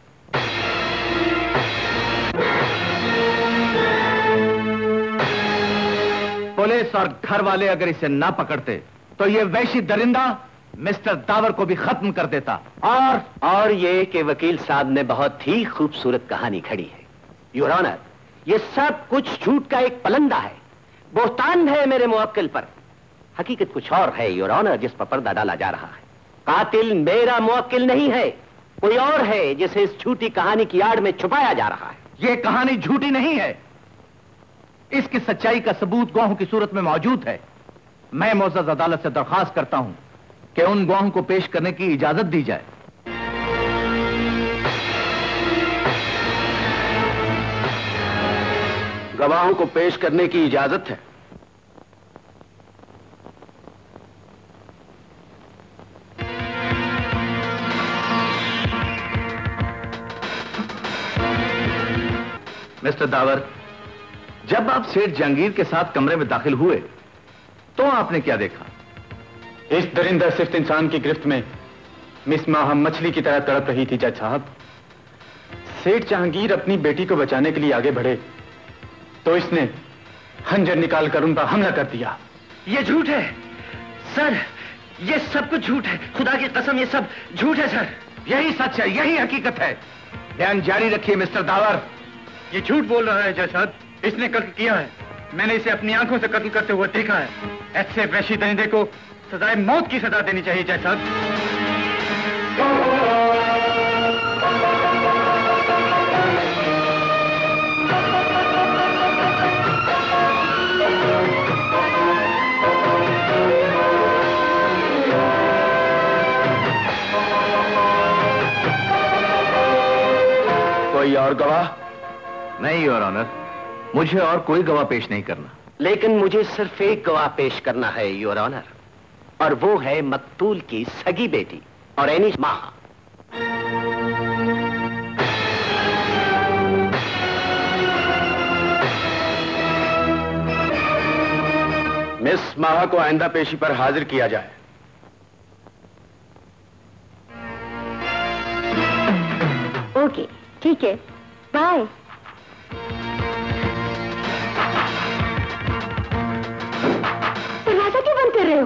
पुलिस और घर वाले अगर इसे ना पकड़ते तो यह वैशी दरिंदा मिस्टर दावर को भी खत्म कर देता। और और ये कि वकील साहब ने बहुत ही खूबसूरत कहानी खड़ी है। योर ऑनर, ये सब कुछ झूठ का एक पलंदा है, बोहतान है मेरे मुवक्किल पर। हकीकत कुछ और है योर ऑनर जिस पर पर्दा डाला जा रहा है। कातिल मेरा मुवक्किल नहीं है, कोई और है जिसे इस झूठी कहानी की आड़ में छुपाया जा रहा है। यह कहानी झूठी नहीं है, इसकी सच्चाई का सबूत गवाहों की सूरत में मौजूद है। मैं मोअज़्ज़ज़ अदालत से दरख्वास्त करता हूं कि उन गवाहों को पेश करने की इजाजत दी जाए। गवाहों को पेश करने की इजाजत है। मिस्टर दावर, जब आप सेठ जहांगीर के साथ कमरे में दाखिल हुए तो आपने क्या देखा? इस दरिंदा सिर्फ इंसान की गिरफ्त में मिस माह मछली की तरह तड़प रही थी। जज साहब, सेठ जहांगीर अपनी बेटी को बचाने के लिए आगे बढ़े तो इसने खंजर निकालकर उन पर हमला कर दिया। ये झूठ है सर, ये सब कुछ झूठ है। खुदा की कसम ये सब झूठ है सर। यही सच है, यही हकीकत है। बयान जारी रखिए मिस्टर दावर। ये झूठ बोल रहा है जज साहब, इसने कत्ल किया है। मैंने इसे अपनी आंखों से कत्ल करते हुए देखा है। ऐसे वहशी दरिंदे को सजाए मौत की सजा देनी चाहिए जज साहब। कोई और गवाह? नहीं योर ऑनर, मुझे और कोई गवाह पेश नहीं करना। लेकिन मुझे सिर्फ एक गवाह पेश करना है योर ऑनर, और वो है मकतूल की सगी बेटी और एनी माहा। मिस माहा को आइंदा पेशी पर हाजिर किया जाए। ओके, ठीक है, बाय। दरवाजा क्यों बंद कर रहे हो?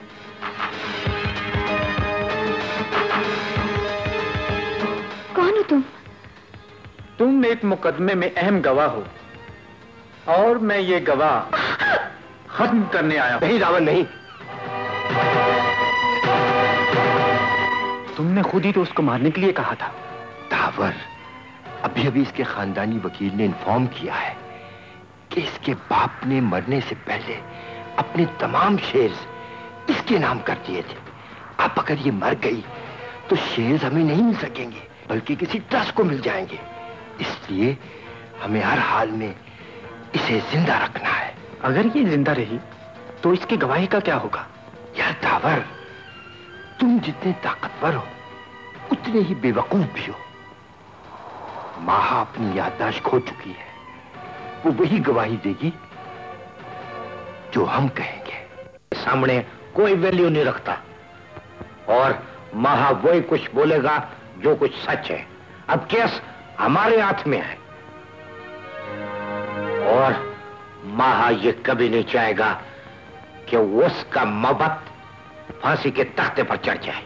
कौन हो तुम? तुम एक मुकदमे में अहम गवाह हो और मैं ये गवाह खत्म करने आया हूं। नहीं रावण, नहीं। तुमने खुद ही तो उसको मारने के लिए कहा था। दावर, अभी अभी इसके खानदानी वकील ने इन्फॉर्म किया है कि इसके बाप ने मरने से पहले अपने तमाम शेयर्स इसके नाम कर दिए थे। अब अगर ये मर गई तो शेयर्स हमें नहीं मिल सकेंगे, बल्कि किसी ट्रस्ट को मिल जाएंगे। इसलिए हमें हर हाल में इसे जिंदा रखना है। अगर ये जिंदा रही तो इसकी गवाही का क्या होगा? यार दावर, तुम जितने ताकतवर हो उतने ही बेवकूफ भी हो। माहा अपनी याददाश्त खो चुकी है, वो वही गवाही देगी जो हम कहेंगे। सामने कोई वैल्यू नहीं रखता, और माहा वही कुछ बोलेगा जो कुछ सच है। अब केस हमारे हाथ में है, और माहा ये कभी नहीं चाहेगा कि उसका मोहब्बत फांसी के तख्ते पर चढ़ जाए।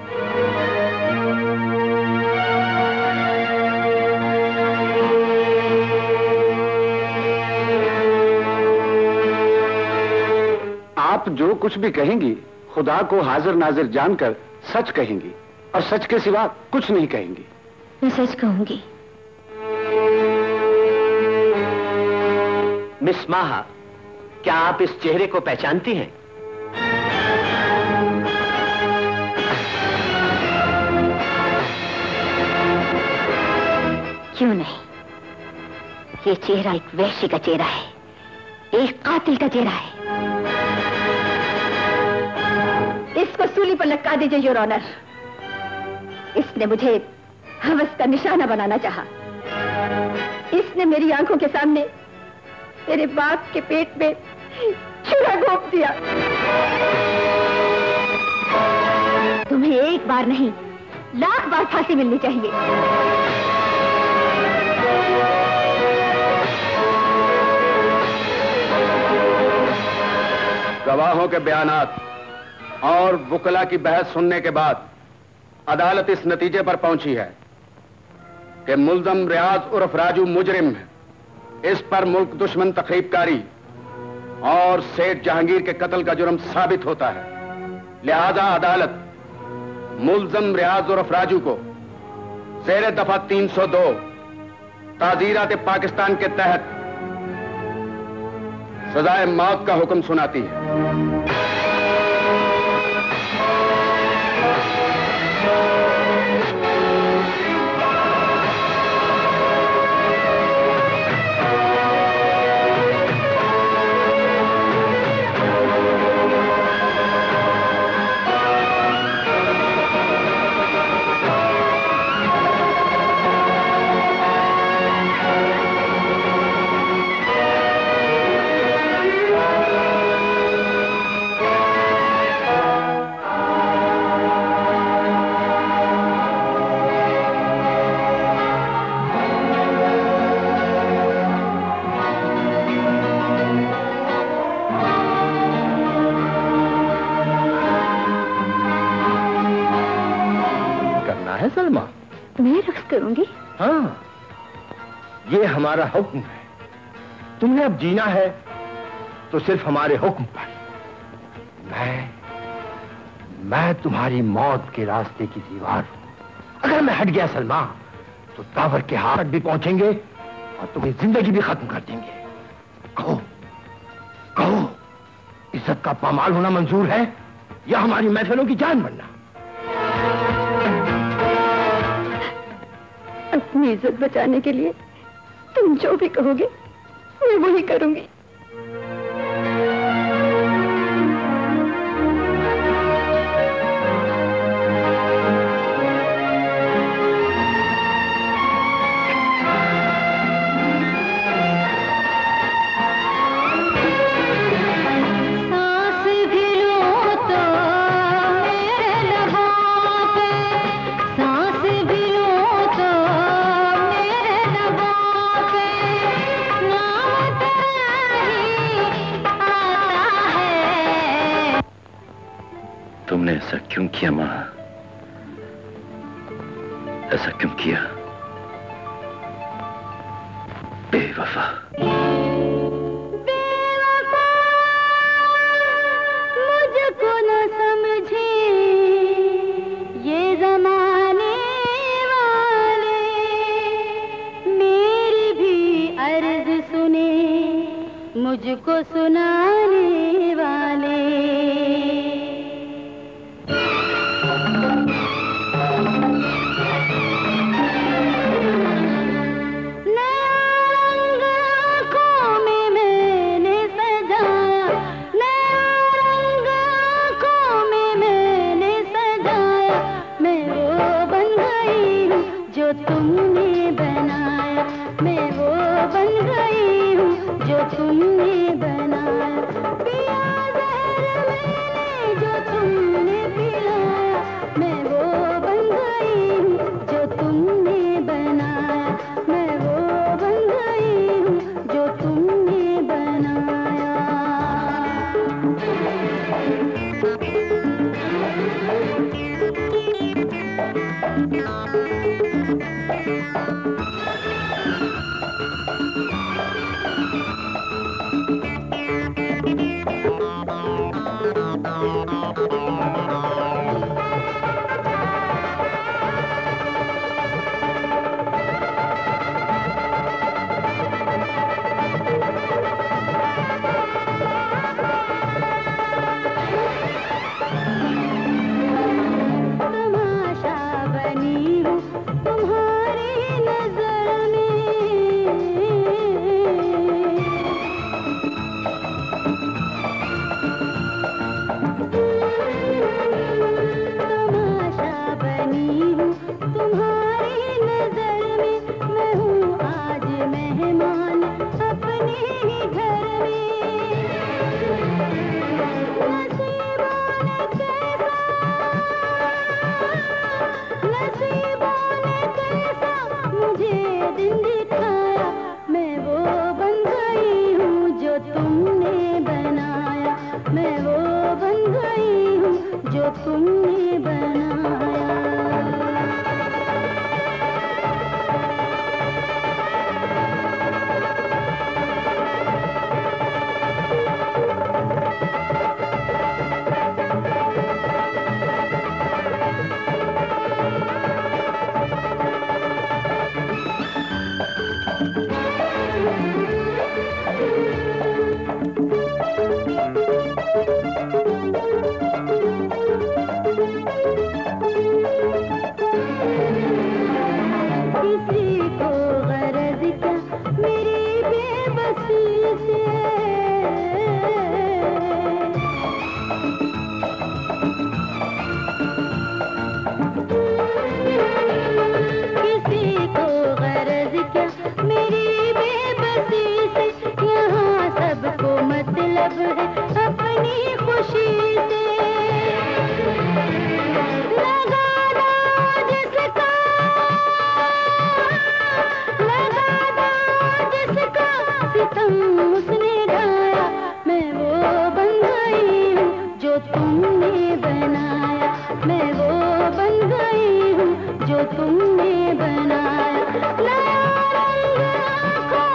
आप जो कुछ भी कहेंगी खुदा को हाजिर नाजिर जानकर सच कहेंगी, और सच के सिवा कुछ नहीं कहेंगी। मैं सच कहूंगी। मिस माहा, क्या आप इस चेहरे को पहचानती हैं? क्यों नहीं, ये चेहरा एक वैश्य का चेहरा है, एक कातिल का चेहरा है। इसको सूली पर लटका दीजिए योर ऑनर। इसने मुझे हवस का निशाना बनाना चाहा। इसने मेरी आंखों के सामने मेरे बाप के पेट में छुरा घोंप दिया। तुम्हें एक बार नहीं, लाख बार फांसी मिलनी चाहिए। गवाहों के बयानात और वुकला की बहस सुनने के बाद अदालत इस नतीजे पर पहुंची है कि मुल्जम रियाज उर्फ राजू मुजरिम है। इस पर मुल्क दुश्मन तकरीबकारी और सेठ जहांगीर के कत्ल का जुर्म साबित होता है। लिहाजा अदालत मुल्जम रियाज उर्फ राजू को ज़ेर दफा तीन सौ दो ताज़ीरात पाकिस्तान के तहत सजाए मौत का हुक्म सुनाती है। सलमा, मैं रक्स करूंगी। हाँ, ये हमारा हुक्म है। तुम्हें अब जीना है तो सिर्फ हमारे हुक्म पर। मैं मैं तुम्हारी मौत के रास्ते की दीवार हूं। अगर मैं हट गया सलमा, तो तावर के हाथ भी पहुंचेंगे और तुम्हें जिंदगी भी खत्म कर देंगे। कहो कहो, इज्जत का पामाल होना मंजूर है या हमारी महफिलों की जान बनना? अपनी इज्जत बचाने के लिए तुम जो भी कहोगे मैं वही करूंगी। तुमने ऐसा क्यों किया मां? ऐसा क्यों किया? बेवफा। बेवफा मुझको न समझे ये ज़माने वाले, मेरी भी अर्ज़ सुने मुझको सुनाने वाले। जो तुमने बनाया मैं वो बन गई हूँ, जो तुमने बनाया। पिया जहर मैंने जो तुमने पिलाया, मैं वो बन गई हूँ, जो तुमने बनाया। मैं वो बन गई हूँ, जो तुमने बनाया। तुमने बनाया।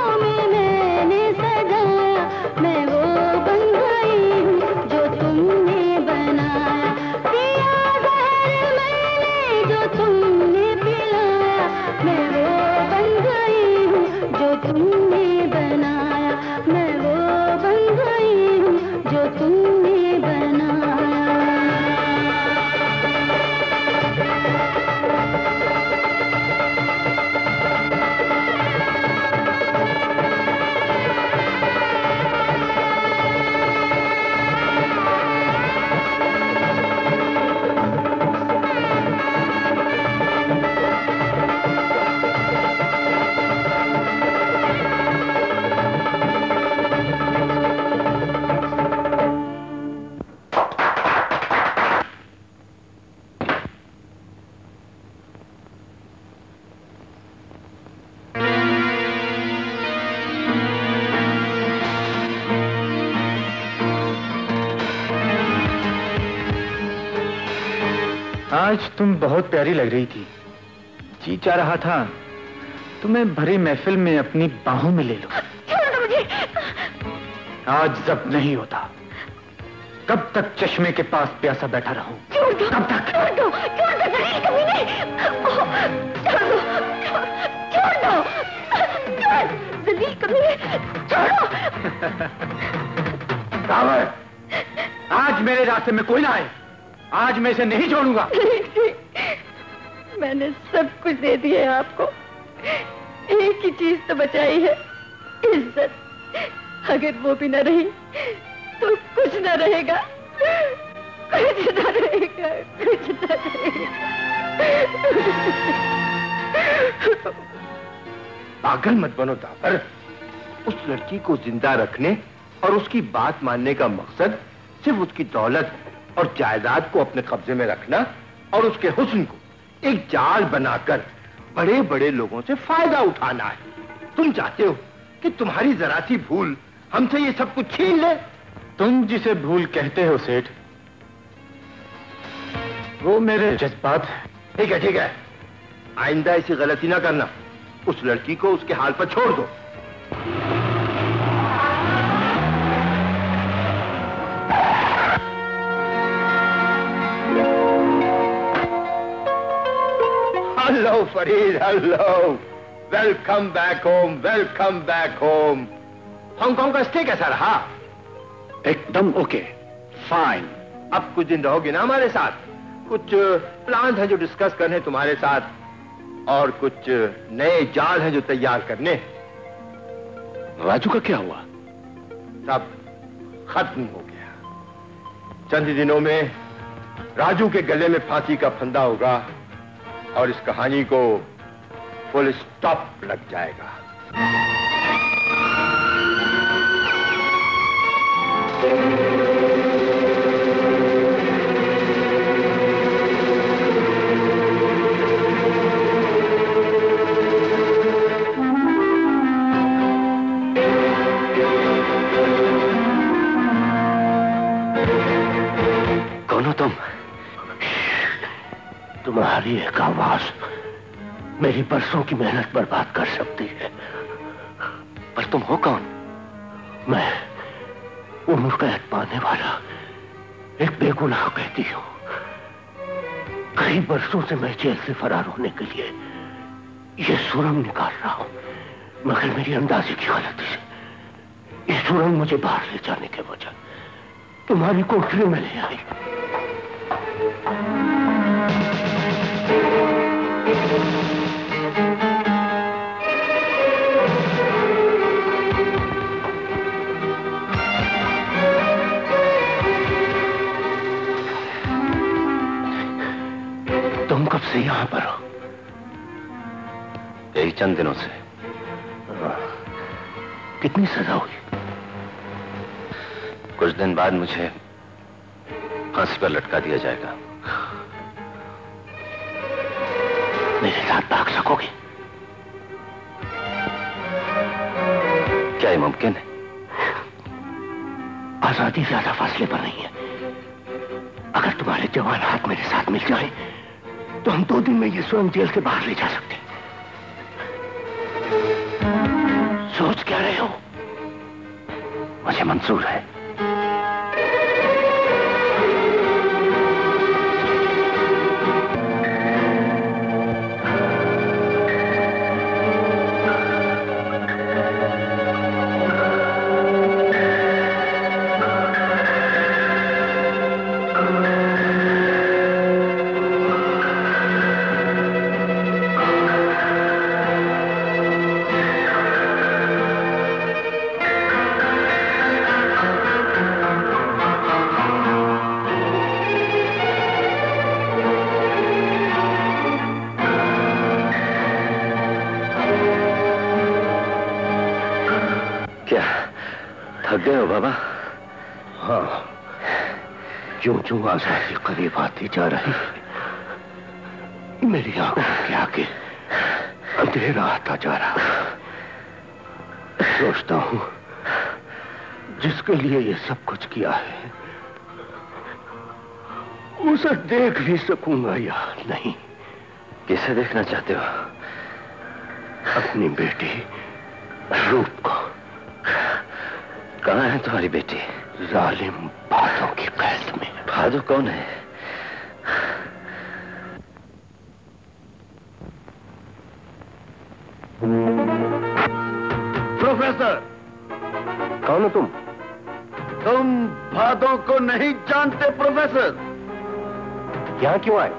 तुमने आज तुम बहुत प्यारी लग रही थी। जी चाह रहा था तुम्हें भरी महफिल में अपनी बाहों में ले लो। छोड़ दो मुझे। आज जब नहीं होता, कब तक चश्मे के पास प्यासा बैठा रहूं? छोड़ दो, कब तक? छोड़ दो, छोड़ दो, जलील कमीने। छोड़ दो, छोड़ दो, छोड़, जलील कमीने, छोड़ो। दावर, आज मेरे रास्ते में कोई ना आए। आज मैं इसे नहीं छोड़ूंगा। मैंने सब कुछ दे दिया है आपको, एक ही चीज तो बचाई है, इज्जत। अगर वो भी न रही तो कुछ न रहेगा, कुछ न रहेगा, कुछ न रहेगा। पागल मत बनो दावर। उस लड़की को जिंदा रखने और उसकी बात मानने का मकसद सिर्फ उसकी दौलत और जायदाद को अपने कब्जे में रखना और उसके हुस्न को एक जाल बनाकर बड़े बड़े लोगों से फायदा उठाना है। तुम चाहते हो कि तुम्हारी जरा सी भूल हमसे ये सब कुछ छीन ले? तुम जिसे भूल कहते हो सेठ, वो मेरे जज्बात हैं। ठीक है ठीक है, आइंदा ऐसी गलती ना करना। उस लड़की को उसके हाल पर छोड़ दो। Hello Farid, hello. Welcome back home, welcome back home. Hong Kong का स्टे कैसा रहा? एकदम ओके, फाइन। अब कुछ दिन रहोगे ना हमारे साथ? कुछ प्लान हैं जो डिस्कस करने तुम्हारे साथ और कुछ नए जाल हैं जो तैयार करने। राजू का क्या हुआ? सब खत्म हो गया। चंद दिनों में राजू के गले में फांसी का फंदा होगा और इस कहानी को फुल स्टॉप लग जाएगा। कौन हो तुम? तुम्हारी एक आवाज मेरी बरसों की मेहनत बर्बाद कर सकती है। पर तुम हो कौन? मैं उम्र कैद पाने वाला एक बेगुनाह कैदी हूं। कई बरसों से मैं जेल से फरार होने के लिए ये सुरंग निकाल रहा हूं, मगर मेरी अंदाजे की गलती से ये सुरंग मुझे बाहर ले जाने के बजाय तुम्हारी कोठरी में ले आई। तुम कब से यहां पर हो? यही चंद दिनों से। कितनी सजा हुई? कुछ दिन बाद मुझे फांसी पर लटका दिया जाएगा। मेरे साथ भाग सकोगे? क्या ये मुमकिन है? आजादी ज्यादा फासले पर नहीं है। अगर तुम्हारे जवान हाथ मेरे साथ मिल जाए तो हम दो दिन में ये स्वयं जेल से बाहर ले जा सकते हैं। सोच क्या रहे हो? मुझे मंजूर है। थक गए हो बाबा? हाँ, क्यों क्यों आजादी करीब आती जा रही, मेरी आंखों के आगे अंधेरा आता जा रहा। सोचता हूं जिसके लिए ये सब कुछ किया है उसे देख भी सकूंगा या नहीं। किसे देखना चाहते हो? अपनी बेटी रूप को। कहाँ है तुम्हारी बेटी? जालिम भादों की कैद में। भादो कौन है? प्रोफेसर, कौन हो तुम? तुम भादों को नहीं जानते प्रोफेसर? यहां क्यों आए?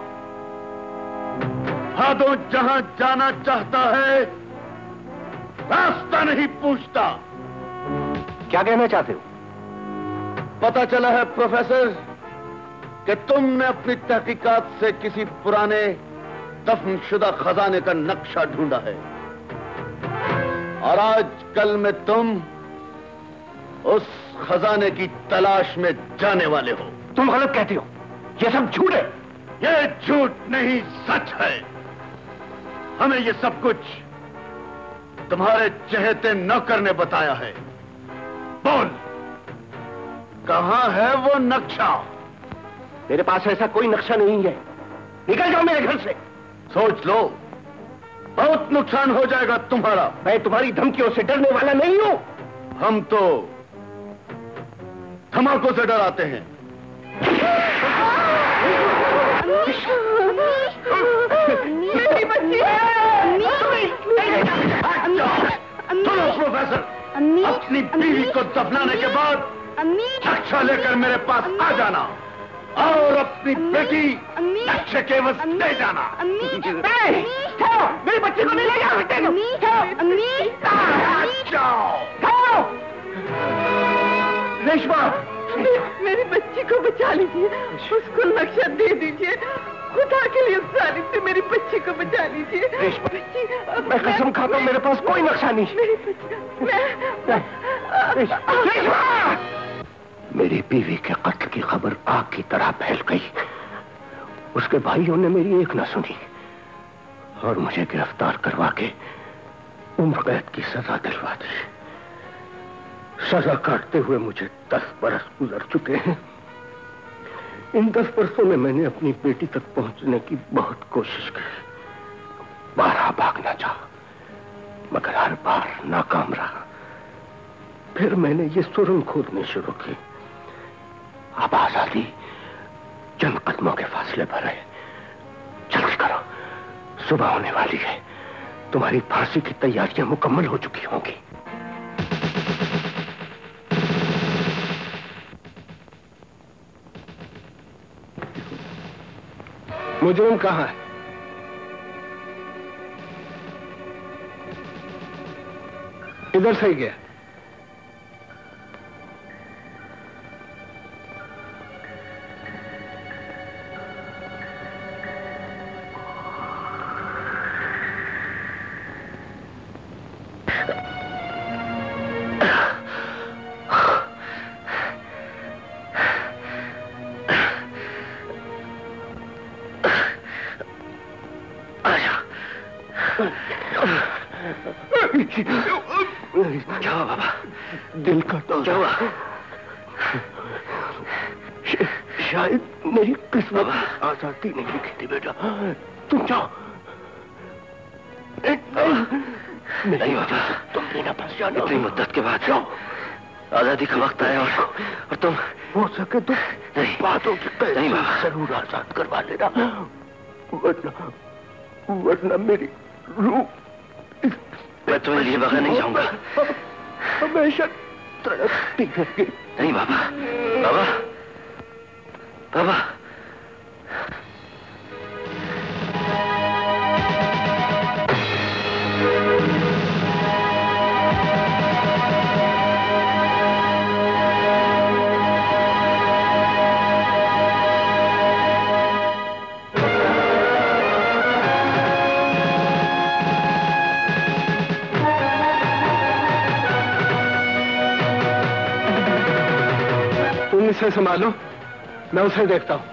भादों जहां जाना चाहता है रास्ता नहीं पूछता। क्या कहना चाहते हो? पता चला है प्रोफेसर कि तुमने अपनी तहकीकात से किसी पुराने दफनशुदा खजाने का नक्शा ढूंढा है और आज कल में तुम उस खजाने की तलाश में जाने वाले हो। तुम गलत कहते हो, यह सब झूठ है। यह झूठ नहीं, सच है। हमें यह सब कुछ तुम्हारे चहेते नौकर ने बताया है। बोल, कहां है वो नक्शा? मेरे पास ऐसा कोई नक्शा नहीं है। निकल जाओ मेरे घर से। सोच लो, बहुत नुकसान हो जाएगा तुम्हारा। मैं तुम्हारी धमकियों से डरने वाला नहीं हूं। हम तो धमाकों से डराते हैं। मेरी बच्ची सुनो प्रोफेसर, अपनी बीवी को दफनाने के बाद नक्शा लेकर मेरे पास आ जाना और अपनी बेटी नक्शे के एवज ले जाना। मेरी बच्ची को नहीं ले जाओ। रेशमा, मेरी बच्ची को बचा लीजिए, उसको नक्शा दे दीजिए। खुदा के लिए सारी से मेरी बच्ची को बचा लीजिए। रेशमा, मैं कसम खाता हूं मेरे पास कोई नक्शा नहीं। मेरी बच्ची, मैं रेशमा! मेरी बीवी के कत्ल की खबर आग की तरह फैल गई। उसके भाइयों ने मेरी एक न सुनी और मुझे गिरफ्तार करवा के उम्र कैद की सजा दिलवा दी। सजा काटते हुए मुझे दस बरस गुजर चुके हैं। इन दस बरसों में मैंने अपनी बेटी तक पहुंचने की बहुत कोशिश की। बारह भागना चाहा, मगर हर बार नाकाम रहा। फिर मैंने ये सुरंग खोदनी शुरू की। अब आजादी चंद कदमों के फासले पर है। जल्दी करो, सुबह होने वाली है। तुम्हारी फांसी की तैयारियां मुकम्मल हो चुकी होंगी। मुजरिम कहाँ है? इधर से ही गया। क्या हुआ बाबा? दिल का दौरा। क्या हुआ? शायद मेरी किस्मत आजादी नहीं लिखी थी बेटा। तुम जाओ। नहीं बाबा, तुम बिना फंस जाना। इतनी मुद्दत के बाद आजादी का वक्त आया और, और तुम हो सके तो नहीं बातों की कैद नहीं बाबा, जरूर आजाद करवा लेना, वरना वरना मेरी रूह मैं तुम्हें लिए बगैर नहीं जाऊंगा। हमेशा तड़पती रहेगी। नहीं बाबा, बाबा, बाबा। इसे संभालो, मैं उसे देखता हूं।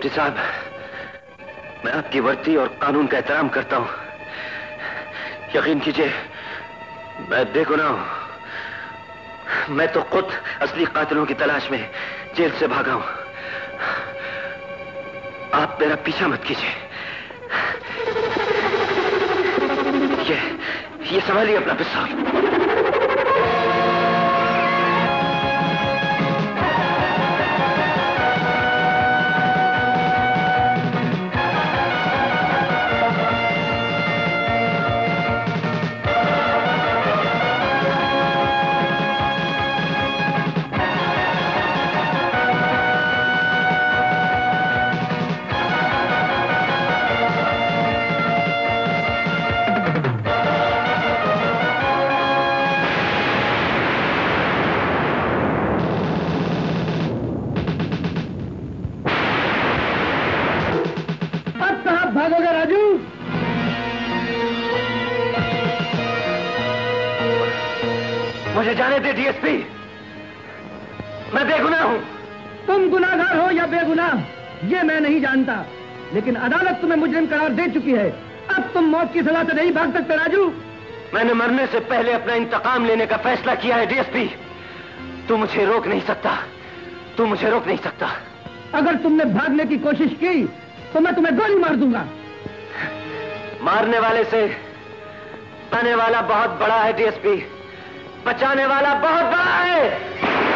डिप्टी साहब, मैं आपकी वर्दी और कानून का एहतराम करता हूं। यकीन कीजिए, मैं बेगुनाह हूं। मैं तो खुद असली कातिलों की तलाश में जेल से भागा हूं। आप मेरा पीछा मत कीजिए। ये ये संभालिए अपना पिस्सा। भागोगे राजू? मुझे जाने दे डीएसपी, मैं बेगुनाह हूं। तुम गुनाहगार हो या बेगुनाह, ये मैं नहीं जानता, लेकिन अदालत तुम्हें मुजरिम करार दे चुकी है। अब तुम मौत की सजा से नहीं भाग सकते राजू। मैंने मरने से पहले अपना इंतकाम लेने का फैसला किया है डीएसपी। तू मुझे रोक नहीं सकता, तू मुझे रोक नहीं सकता। अगर तुमने भागने की कोशिश की तो मैं तुम्हें गोली मार दूंगा। मारने वाले से बचाने वाला बहुत बड़ा है डीएसपी, बचाने वाला बहुत बड़ा है।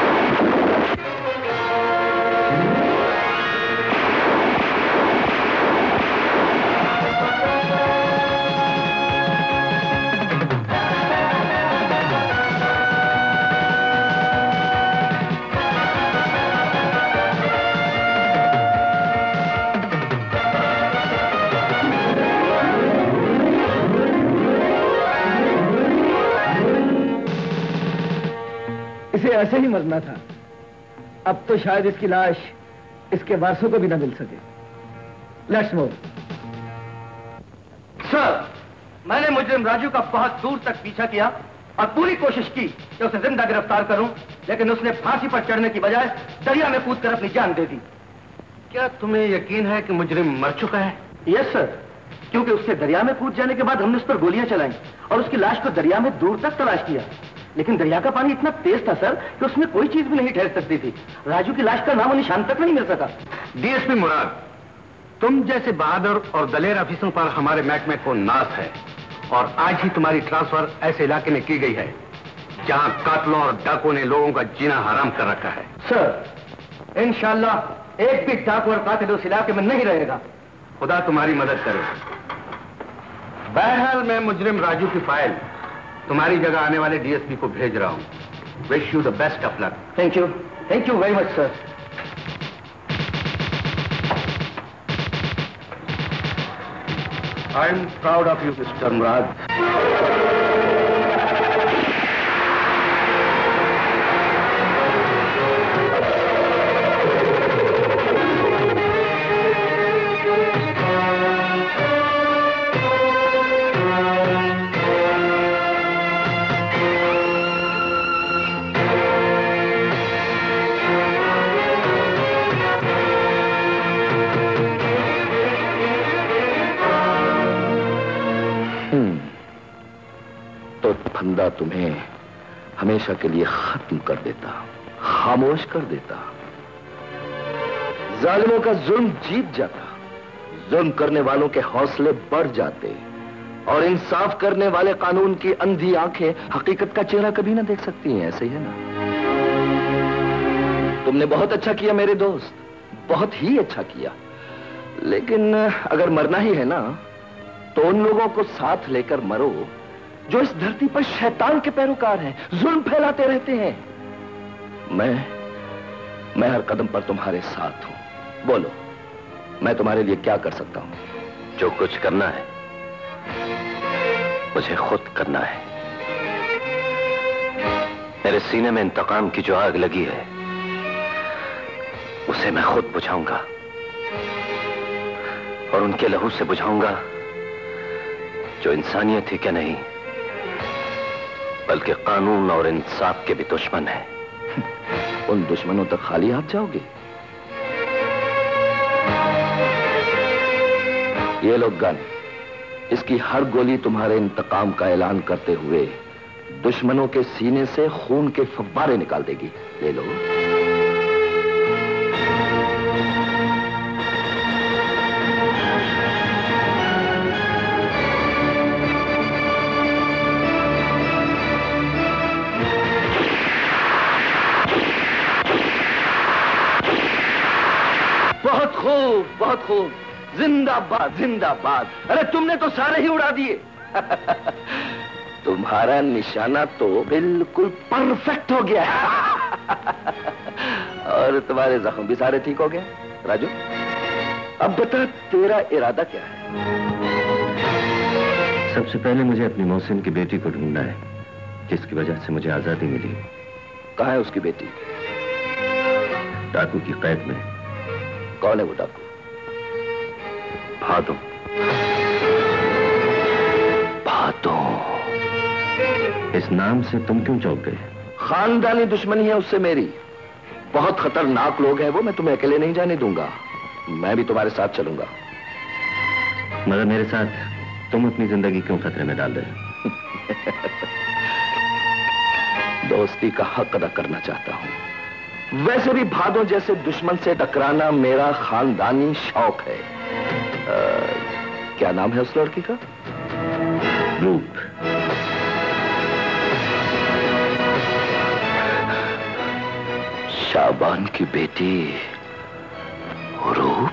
इसे ऐसे ही मरना था। अब तो शायद इसकी लाश इसके वारसों को भी न मिल सके। Let's move. सर, मैंने मुजरिम राजू का बहुत दूर तक पीछा किया और पूरी कोशिश की कि उसे जिंदा गिरफ्तार करूं, लेकिन उसने फांसी पर चढ़ने की बजाय दरिया में कूदकर अपनी जान दे दी। क्या तुम्हें यकीन है कि मुजरिम मर चुका है? यस सर, क्योंकि उसके दरिया में कूद जाने के बाद हमने उस पर गोलियां चलाई और उसकी लाश को दरिया में दूर तक तलाश किया, लेकिन दरिया का पानी इतना तेज था सर कि उसमें कोई चीज भी नहीं ठहर सकती थी। राजू की लाश का नामो निशान तक नहीं मिल सका। डीएसपी मुराद, तुम जैसे बहादुर और दलेर अफीसरों पर हमारे महकमे को नाज है और आज ही तुम्हारी ट्रांसफर ऐसे इलाके में की गई है जहां कातलों और डाकुओं ने लोगों का जीना हराम कर रखा है। सर, इंशाल्लाह एक भी डाकू और कातिल उस इलाके में नहीं रहेगा। खुदा तुम्हारी मदद करे। बहरहाल मैं मुजरिम राजू की फाइल तुम्हारी जगह आने वाले डीएसपी को भेज रहा हूं। Wish you the best of luck. Thank you, thank you very much sir. I am proud of you mister Murad. फंदा तुम्हें हमेशा के लिए खत्म कर देता, खामोश कर देता। जालिमों का जुल्म जीत जाता, जुल्म करने वालों के हौसले बढ़ जाते और इंसाफ करने वाले कानून की अंधी आंखें हकीकत का चेहरा कभी ना देख सकती हैं। ऐसे ही है ना? तुमने बहुत अच्छा किया मेरे दोस्त, बहुत ही अच्छा किया। लेकिन अगर मरना ही है ना, तो उन लोगों को साथ लेकर मरो जो इस धरती पर शैतान के पैरोकार हैं, जुल्म फैलाते रहते हैं। मैं मैं हर कदम पर तुम्हारे साथ हूं। बोलो, मैं तुम्हारे लिए क्या कर सकता हूं? जो कुछ करना है मुझे खुद करना है। मेरे सीने में इंतकाम की जो आग लगी है उसे मैं खुद बुझाऊंगा और उनके लहू से बुझाऊंगा जो इंसानियत ही क्या नहीं बल्कि कानून और इंसाफ के भी दुश्मन है। उन दुश्मनों तक खाली हाथ जाओगे? ये लो गन। इसकी हर गोली तुम्हारे इंतकाम का ऐलान करते हुए दुश्मनों के सीने से खून के फव्वारे निकाल देगी। ले लो। बहुत खूब, बहुत खूब। जिंदाबाद, जिंदाबाद। अरे तुमने तो सारे ही उड़ा दिए। तुम्हारा निशाना तो बिल्कुल परफेक्ट हो गया और तुम्हारे जख्म भी सारे ठीक हो गए। राजू, अब बता तेरा इरादा क्या है? सबसे पहले मुझे अपनी मोहसिन की बेटी को ढूंढना है, जिसकी वजह से मुझे आजादी मिली। कहाँ है उसकी बेटी? डाकू की कैद में। कौन है वो डाकू? भादो। भादो? इस नाम से तुम क्यों चौंक गए? खानदानी दुश्मनी है उससे मेरी। बहुत खतरनाक लोग हैं वो, मैं तुम्हें अकेले नहीं जाने दूंगा। मैं भी तुम्हारे साथ चलूंगा। मगर मेरे साथ तुम अपनी जिंदगी क्यों खतरे में डाल रहे हो? दोस्ती का हक अदा करना चाहता हूं। वैसे भी भादों जैसे दुश्मन से टकराना मेरा खानदानी शौक है। आ, क्या नाम है उस लड़की का? रूप। शाबान की बेटी रूप।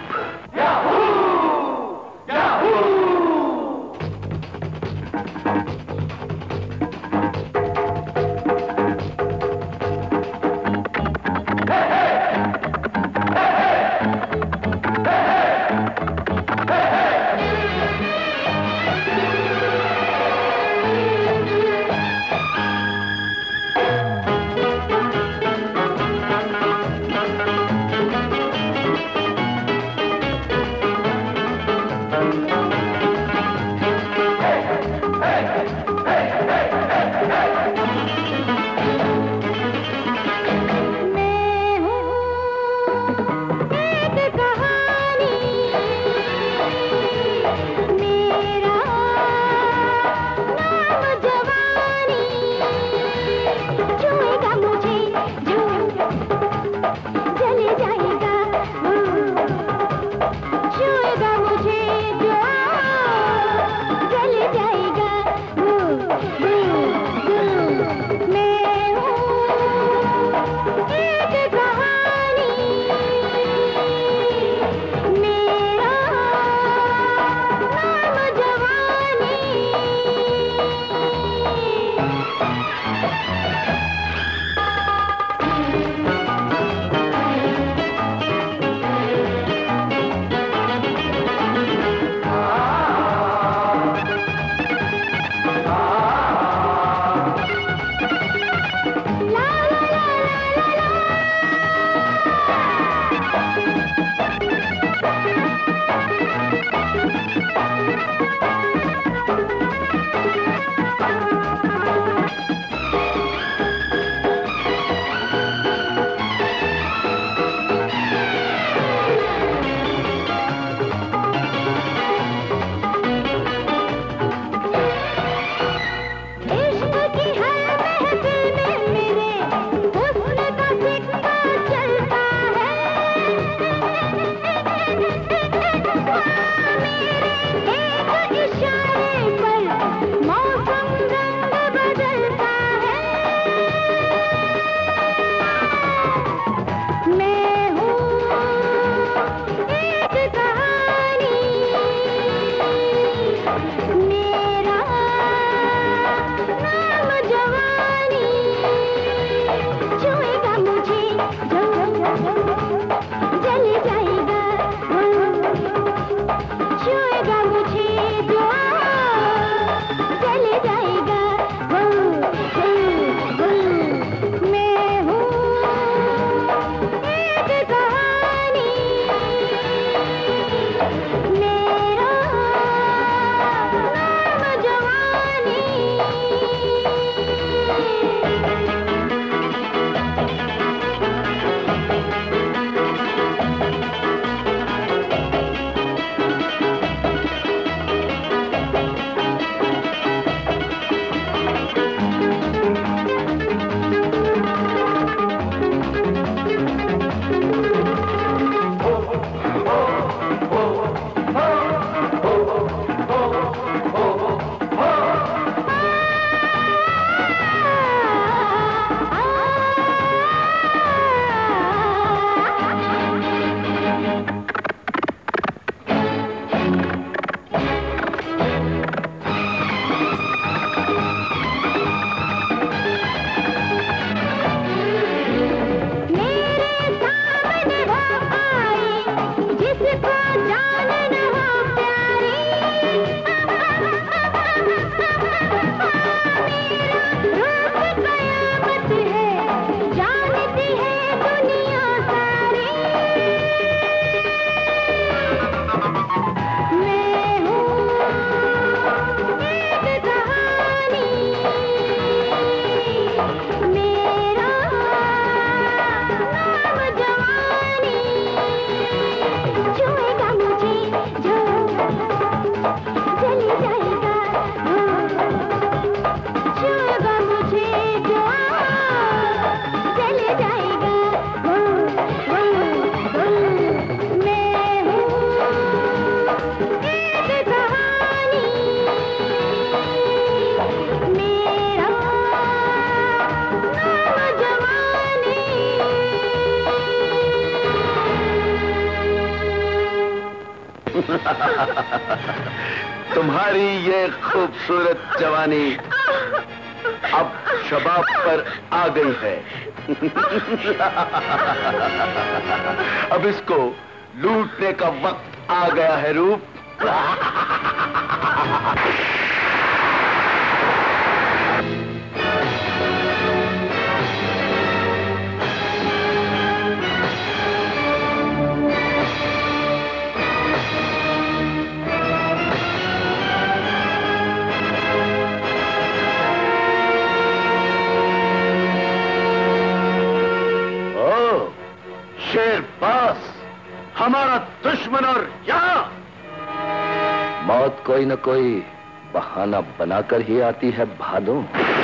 तुम्हारी ये खूबसूरत जवानी अब शबाब पर आ गई है। अब इसको लूटने का वक्त आ गया है रूप। शेर पास हमारा दुश्मन और यहाँ मौत कोई न कोई बहाना बनाकर ही आती है भादों।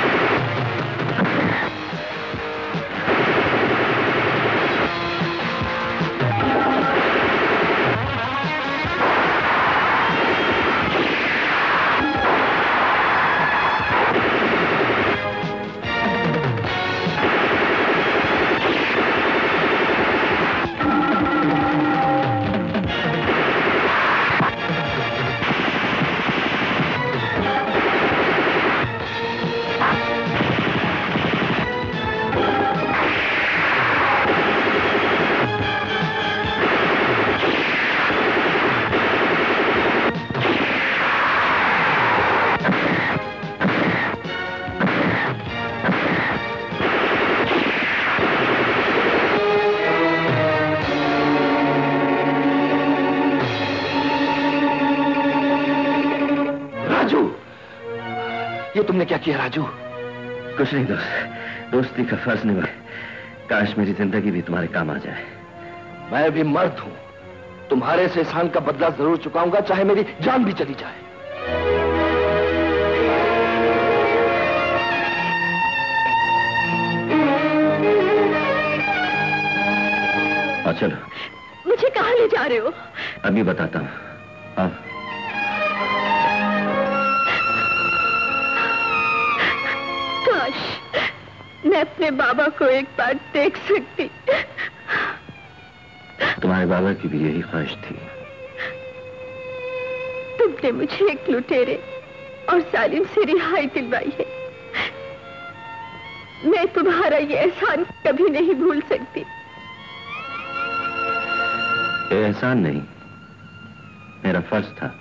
तुमने क्या किया राजू? कुछ नहीं दोस्त, दोस्ती का फर्ज निभा। काश मेरी जिंदगी भी तुम्हारे काम आ जाए। मैं भी मर्द हूं, तुम्हारे से एहसान का बदला जरूर चुकाऊंगा, चाहे मेरी जान भी चली जाए। आ चलो। मुझे कहाँ ले जा रहे हो? अभी बताता हूँ। आओ। मैं अपने बाबा को एक बार देख सकती। तुम्हारे बाबा की भी यही ख्वाहिश थी। तुमने मुझे एक लुटेरे और जालिम से रिहाई दिलवाई है। मैं तुम्हारा ये एहसान कभी नहीं भूल सकती। ये एहसान नहीं, मेरा फर्ज था।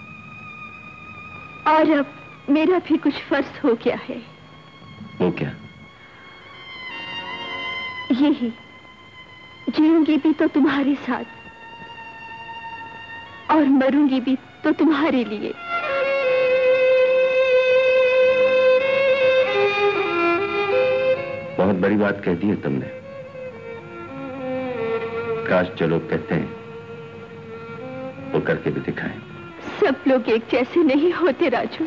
और अब मेरा भी कुछ फर्ज हो गया है। वो क्या? यही, जीऊंगी भी तो तुम्हारे साथ और मरूंगी भी तो तुम्हारे लिए। बहुत बड़ी बात कह दी है तुमने। काश जो लोग कहते हैं वो करके भी दिखाएं। सब लोग एक जैसे नहीं होते राजू।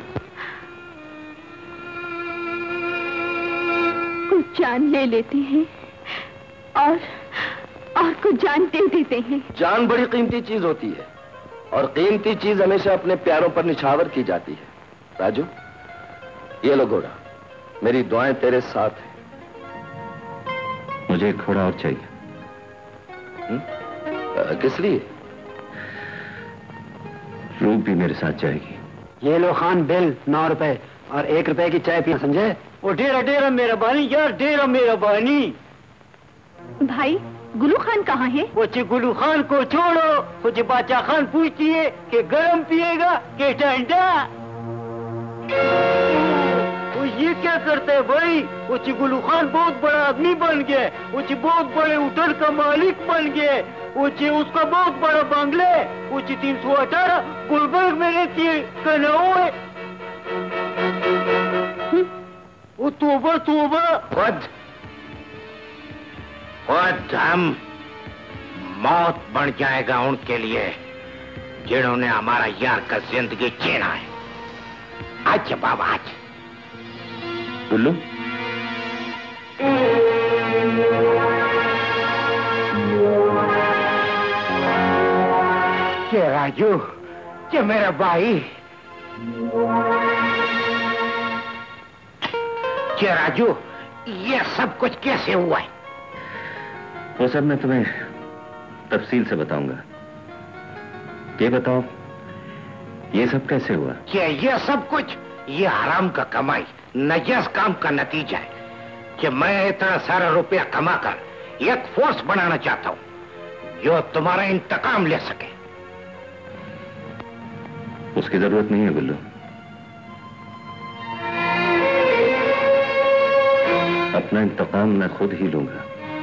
कुछ जान ले लेते हैं और और कुछ जान दे देते हैं। जान बड़ी कीमती चीज होती है और कीमती चीज हमेशा अपने प्यारों पर निछावर की जाती है। राजू, ये लो घोड़ा, मेरी दुआएं तेरे साथ हैं। मुझे एक घोड़ा और चाहिए। आ, किस लिए? रूप भी मेरे साथ जाएगी। ये लो खान बिल नौ रुपए और एक रुपए की चाय पिया, समझे? वो डेरा डेरा मेरा बानी यार, डेरा मेरा बानी। भाई गुलू खान कहाँ है? वो गुलू खान को छोड़ो, वो बादशाह खान पूछती है कि गरम पिएगा कि ठंडा। वो ये क्या करता है भाई? वो गुलू खान बहुत बड़ा आदमी बन गया, वो बहुत बड़े होटल का मालिक बन गया, वो उसका बहुत बड़ा बंगले, वो तीन सौ अठारह गुलबर्ग में रहती है, कनाऊ है। वो तोबा तोबा। खुद खुद हम मौत बन जाएगा उनके लिए जिन्होंने हमारा यार का जिंदगी जीना है। आज बाबा आज गुल्लू, के राजू, के मेरा भाई, के राजू, ये सब कुछ कैसे हुआ है? वो सब मैं तुम्हें तफसील से बताऊंगा। ये बताओ ये सब कैसे हुआ? क्या ये सब कुछ ये हराम का कमाई नजायज काम का नतीजा है कि मैं इतना सारा रुपया कमाकर एक फोर्स बनाना चाहता हूं जो तुम्हारा इंतकाम ले सके। उसकी जरूरत नहीं है गुल्लू। अपना इंतकाम मैं खुद ही लूंगा।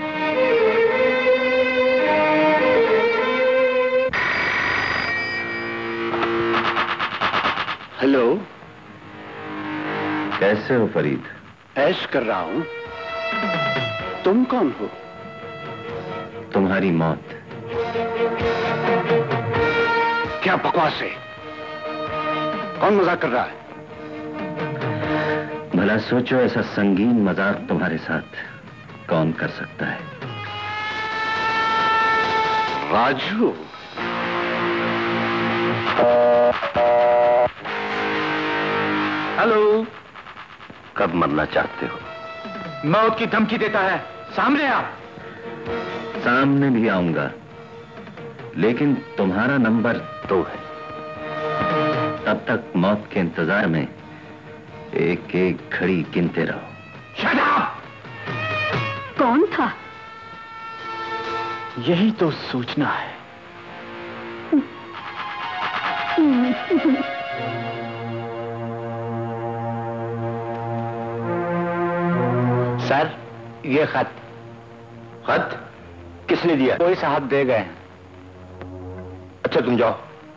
हेलो, कैसे हो फरीद? ऐश कर रहा हूं। तुम कौन हो? तुम्हारी मौत। क्या बकवास है? कौन मजाक कर रहा है? भला सोचो, ऐसा संगीन मजाक तुम्हारे साथ कौन कर सकता है? राजू, हेलो। कब मरना चाहते हो? मौत की धमकी देता है, सामने आ। सामने भी आऊंगा, लेकिन तुम्हारा नंबर दो है। तब तक मौत के इंतजार में एक एक घड़ी गिनते रहो। Shut up! कौन था? यही तो सोचना है। सर, ये खत। खत किसने दिया? कोई साहब दे गए। अच्छा, तुम जाओ।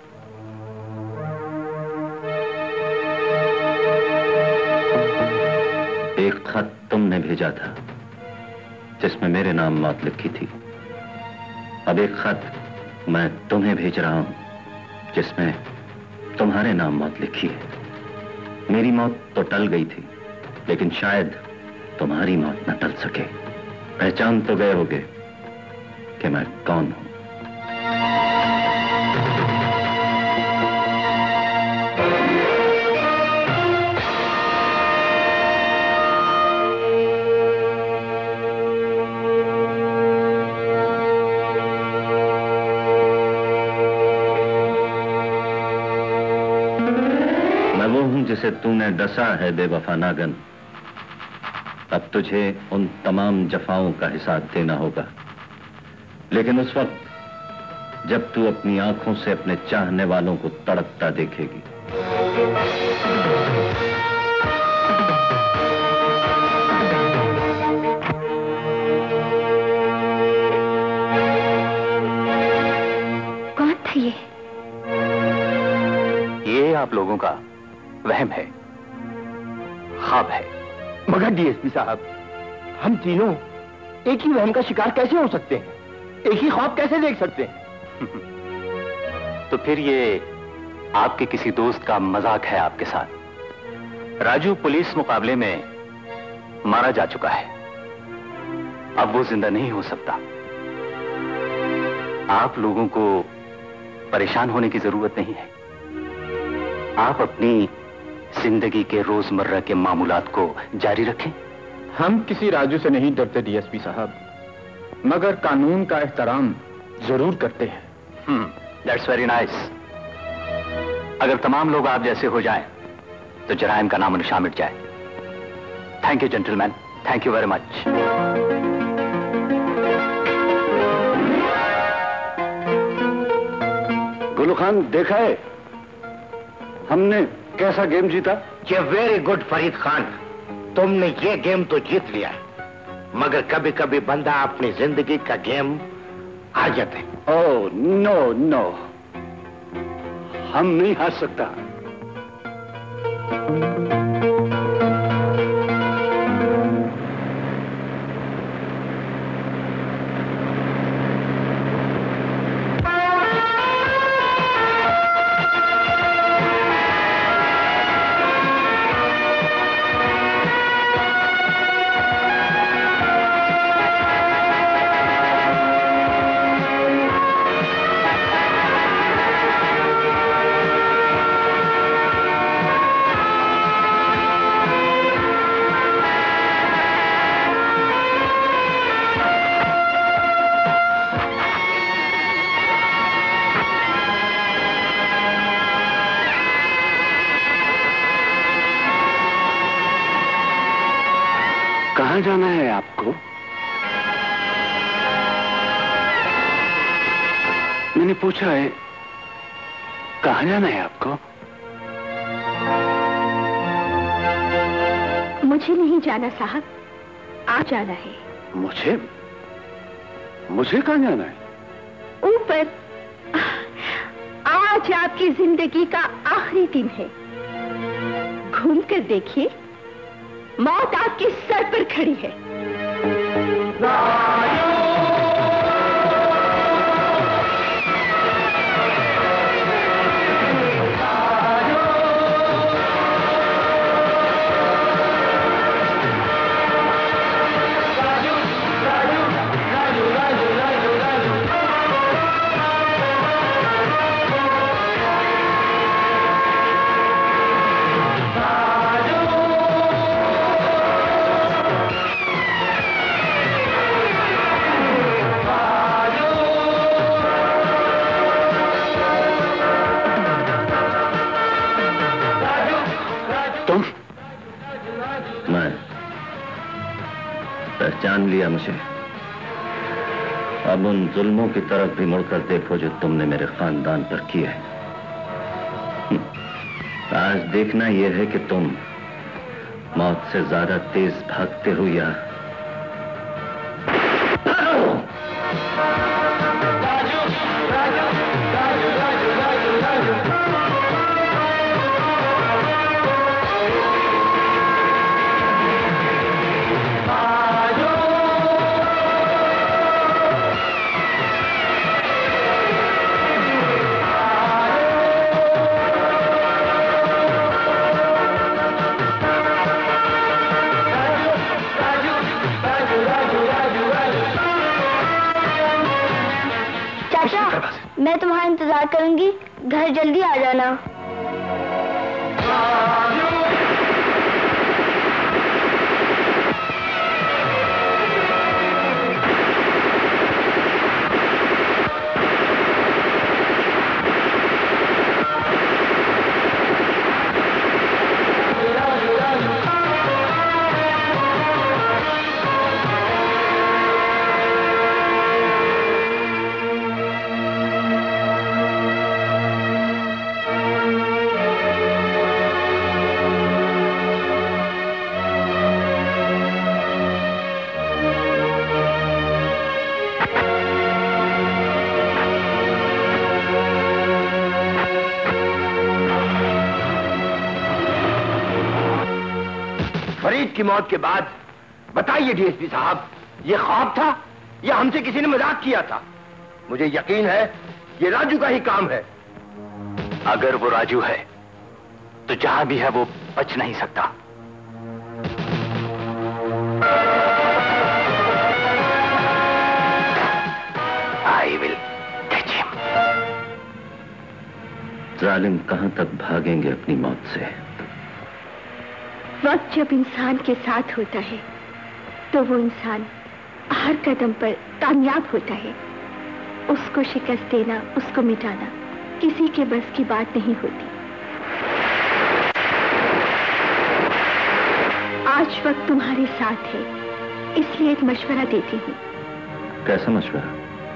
एक खत तुमने भेजा था जिसमें मेरे नाम मौत लिखी थी। अब एक खत मैं तुम्हें भेज रहा हूं जिसमें तुम्हारे नाम मौत लिखी है। मेरी मौत तो टल गई थी, लेकिन शायद तुम्हारी मौत न टल सके। पहचान तो गए होगे कि मैं कौन हूं। मैं वो हूं जिसे तूने डसा है बेवफा नागन। अब तुझे उन तमाम जफाओं का हिसाब देना होगा, लेकिन उस वक्त जब तू अपनी आंखों से अपने चाहने वालों को तड़पता देखेगी। कौन था ये? ये आप लोगों का वहम है, ख्वाब है। मगर डीएसपी साहब, हम तीनों एक ही वहम का शिकार कैसे हो सकते हैं? एक ही ख्वाब कैसे देख सकते हैं? तो फिर ये आपके किसी दोस्त का मजाक है आपके साथ। राजू पुलिस मुकाबले में मारा जा चुका है, अब वो जिंदा नहीं हो सकता। आप लोगों को परेशान होने की जरूरत नहीं है। आप अपनी जिंदगी के रोजमर्रा के मामूलात को जारी रखें। हम किसी राजू से नहीं डरते डीएसपी साहब, मगर कानून का एहतराम जरूर करते हैं। Hmm, that's very nice. अगर तमाम लोग आप जैसे हो जाएं, तो जराइम का नामो निशान मिट जाए। Thank you gentleman, thank you very much. Gulu Khan, देखा है हमने कैसा गेम जीता? ये वेरी गुड फरीद खान, तुमने ये गेम तो जीत लिया, मगर कभी कभी बंदा अपनी जिंदगी का गेम हार जाता है। ओह नो नो, हम नहीं हार सकता। कहाँ जाना है आपको? मैंने पूछा है, कहाँ जाना है आपको? मुझे नहीं जाना साहब, आप जाना है। मुझे? मुझे कहाँ जाना है? ऊपर। आज आपकी जिंदगी का आखिरी दिन है। घूम कर देखिए, मौत आपके सर पर खड़ी है। पहचान लिया मुझे। अब उन जुल्मों की तरफ भी मुड़कर देखो जो तुमने मेरे खानदान पर किए। आज देखना यह है कि तुम मौत से ज्यादा तेज भागते हो या मैं तुम्हारा इंतजार करूंगी, घर जल्दी आ जाना। की मौत के बाद बताइए डीएसपी साहब, ये ख्वाब था या हमसे किसी ने मजाक किया था? मुझे यकीन है ये राजू का ही काम है। अगर वो राजू है तो जहां भी है वो बच नहीं सकता। I will catch him. जालिम कहां तक भागेंगे अपनी मौत से? वक्त जब इंसान के साथ होता है तो वो इंसान हर कदम पर कामयाब होता है। उसको शिकस्त देना, उसको मिटाना किसी के बस की बात नहीं होती। आज वक्त तुम्हारे साथ है, इसलिए एक मशवरा देती हूँ। कैसा मशवरा?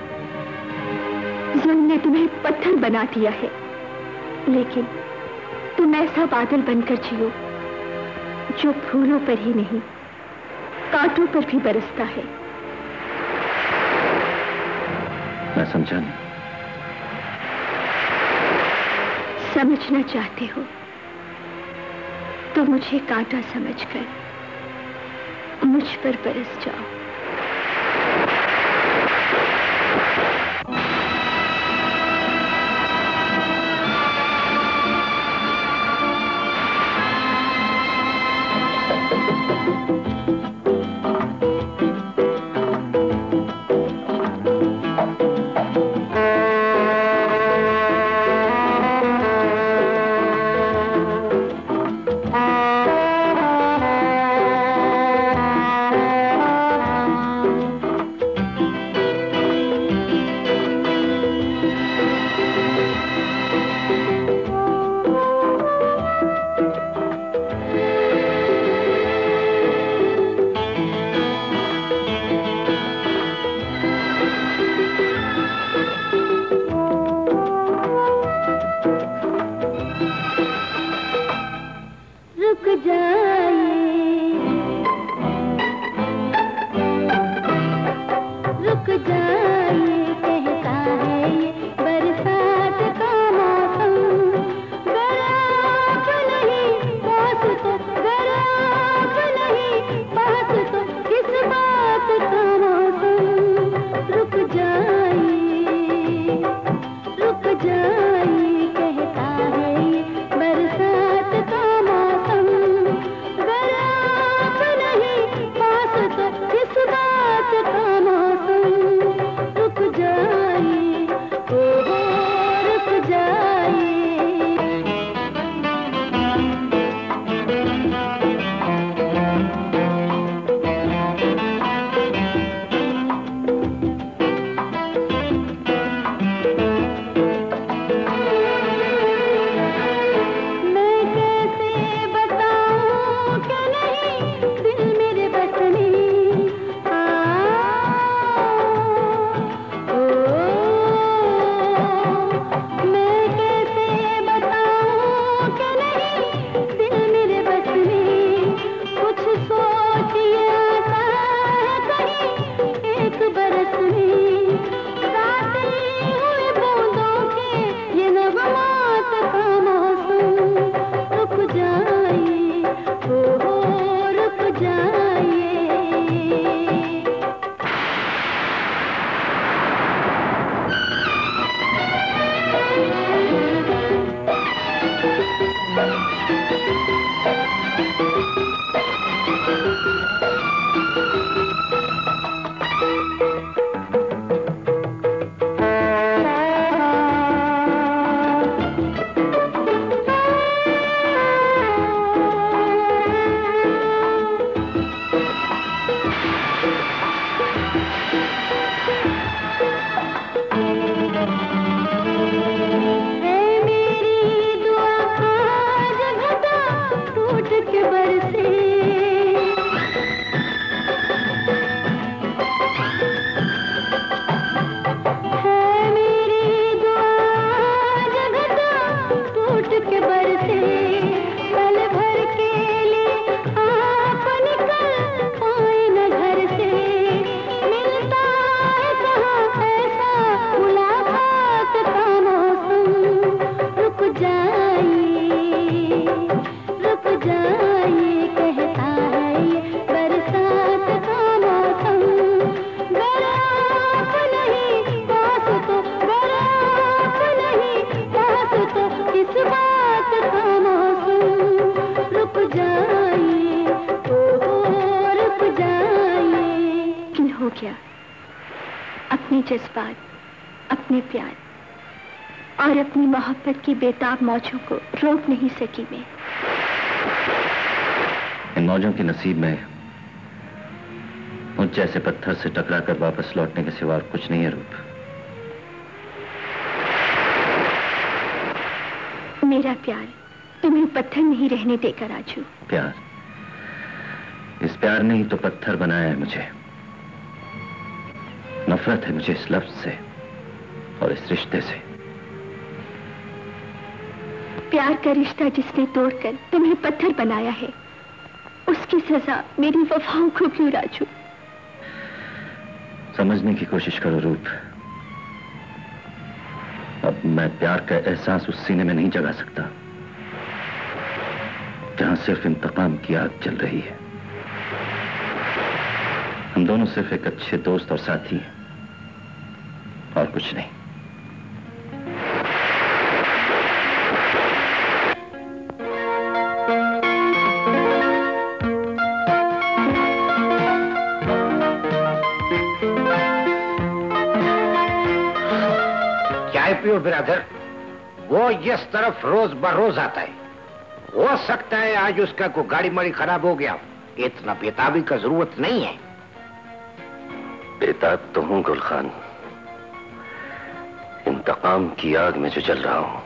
जुल्म ने तुम्हें पत्थर बना दिया है, लेकिन तुम ऐसा बादल बनकर जियो जो फूलों पर ही नहीं कांटों पर भी बरसता है। मैं समझा नहीं। समझना चाहते हो तो मुझे कांटा समझकर मुझ पर बरस जाओ। रुक जाइए, रुक जाइए कहता है ये बरसात का मौसम। बर्फ नहीं पास तो, बर्फ नहीं पास तो, किस बात का मौसम। रुक जाइए, रुक जाइए कहता है ये बरसात का मौसम। बर्फ नहीं पास तो, किस बात का मौसम। रुक जाइए, ओ हो रुक जाइए। मैं कैसे बताऊं कि नहीं दिल मेरे बस में। आ, ओ, मैं कैसे बताऊं कि नहीं दिल मेरे बस में। कुछ सोचिए आता है कहीं एक बरस में। गाते हुए बूंदों के ये नगमात का मौसम। रुक जाइए, ओ हो रुक जाइए। है मेरी दुआ आज घटा टूट के बरसे। है मेरी दुआ आज घटा टूट के बरसे। पल भर के लिए आप निकल पाए न घर से। मिलता है कहाँ ऐसा मुलाकात का मौसम। रुक जाइए, रुक जाइए कहता है ये बरसात का मौसम। बर्फ नहीं पास तो, बर्फ नहीं पास तो, किस बात का मौसम। रुक जाइए, ओ हो रुक जाइए। लेकिन हो गया, अपने जज्बात, अपने प्यार और अपनी मोहब्बत की बेताब मौजों को रोक नहीं सकी मैं। इन मौजों के नसीब में मुझ जैसे पत्थर से टकरा कर वापस लौटने के सिवा और कुछ नहीं है रूप। मेरा प्यार तुम्हें पत्थर नहीं रहने देगा राजू। प्यार, इस प्यार ने ही तो पत्थर बनाया है मुझे। नफरत है मुझे इस लफ्ज से और इस रिश्ते से। प्यार का रिश्ता जिसने तोड़कर तुम्हें पत्थर बनाया है, उसकी सजा मेरी वफाओं को क्यों राजू। समझने की कोशिश करो रूप। अब मैं प्यार का एहसास उस सीने में नहीं जगा सकता जहां सिर्फ इंतकाम की आग जल रही है। हम दोनों सिर्फ एक अच्छे दोस्त और साथी हैं और कुछ नहीं। चाय पियो बिरादर। वो इस तरफ रोज बरोज आता है। हो सकता है आज उसका कोई गाड़ी माड़ी खराब हो गया। इतना बेताबी का जरूरत नहीं है। बेताब तो हूं गुलखान, इंतकाम की आग में जो जल रहा हूं,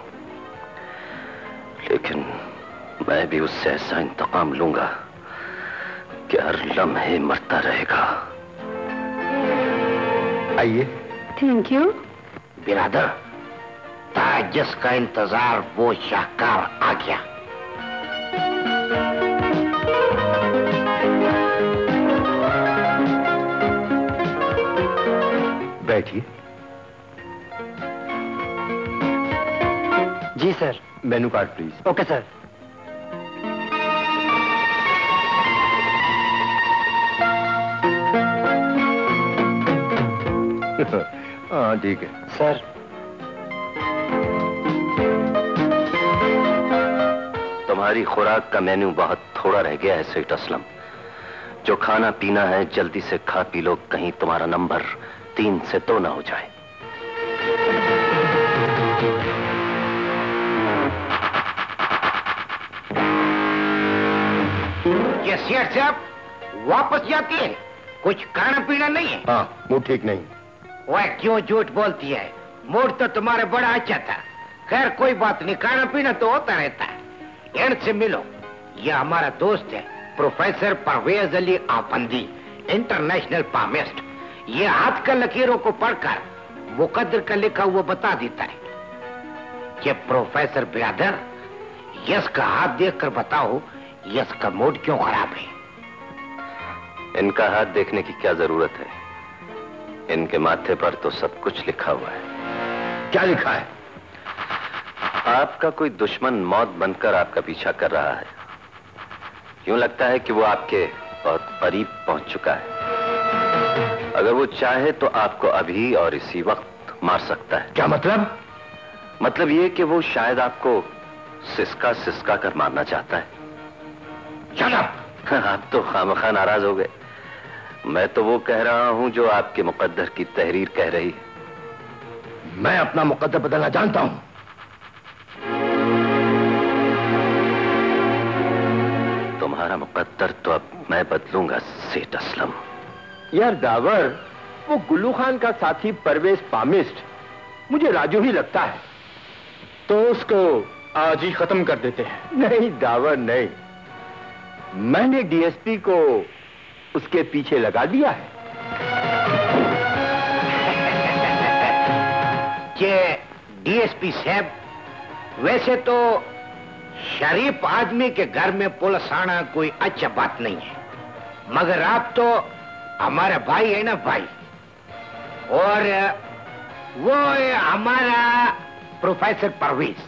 लेकिन मैं भी उससे ऐसा इंतकाम लूंगा कि हर लम्हे मरता रहेगा। आइए। Thank you. बिरादर, ताज जिसका इंतजार वो शाहकार आ गया। बैठिए। जी sir. Menu card please. Okay sir. हाँ ठीक है सर। तुम्हारी खुराक का मेन्यू बहुत थोड़ा रह गया है सेठ असलम। जो खाना पीना है जल्दी से खा पी लो, कहीं तुम्हारा नंबर तीन से दो ना हो जाए। ये सेठ साहब वापस जाती है, कुछ खाना पीना नहीं है? हाँ, मूड ठीक नहीं। वह क्यों झूठ बोलती है? मूड तो तुम्हारे बड़ा अच्छा था। खैर कोई बात नहीं, खाना पीना तो होता रहता है। इनसे मिलो, ये हमारा दोस्त है professor Parvez Ali Afandi, international palmist. ये हाथ का लकीरों को पढ़कर मुकद्दर का लिखा हुआ बता देता है कि प्रोफेसर ब्रदर, यश का हाथ देखकर बताओ यश का मूड क्यों खराब है। इनका हाथ देखने की क्या जरूरत है? इनके माथे पर तो सब कुछ लिखा हुआ है। क्या लिखा है? आपका कोई दुश्मन मौत बनकर आपका पीछा कर रहा है। यूं लगता है कि वो आपके बहुत करीब पहुंच चुका है। अगर वो चाहे तो आपको अभी और इसी वक्त मार सकता है। क्या मतलब? मतलब ये कि वो शायद आपको सिसका सिसका कर मारना चाहता है। Shut up! आप तो खामखा नाराज हो गए। मैं तो वो कह रहा हूं जो आपके मुकद्दर की तहरीर कह रही है। मैं अपना मुकद्दर बदलना जानता हूं। तुम्हारा मुकद्दर तो अब मैं बदलूंगा सेठ असलम। यार दावर, वो गुल्लू खान का साथी परवेज पामिस्ट मुझे राजू ही लगता है। तो उसको आज ही खत्म कर देते हैं। नहीं दावर नहीं, मैंने डीएसपी को उसके पीछे लगा दिया है। ये डीएसपी साहब, वैसे तो शरीफ आदमी के घर में पुलिस आना कोई अच्छा बात नहीं है, मगर आप तो हमारे भाई है ना भाई, और वो है हमारा प्रोफेसर परवेज।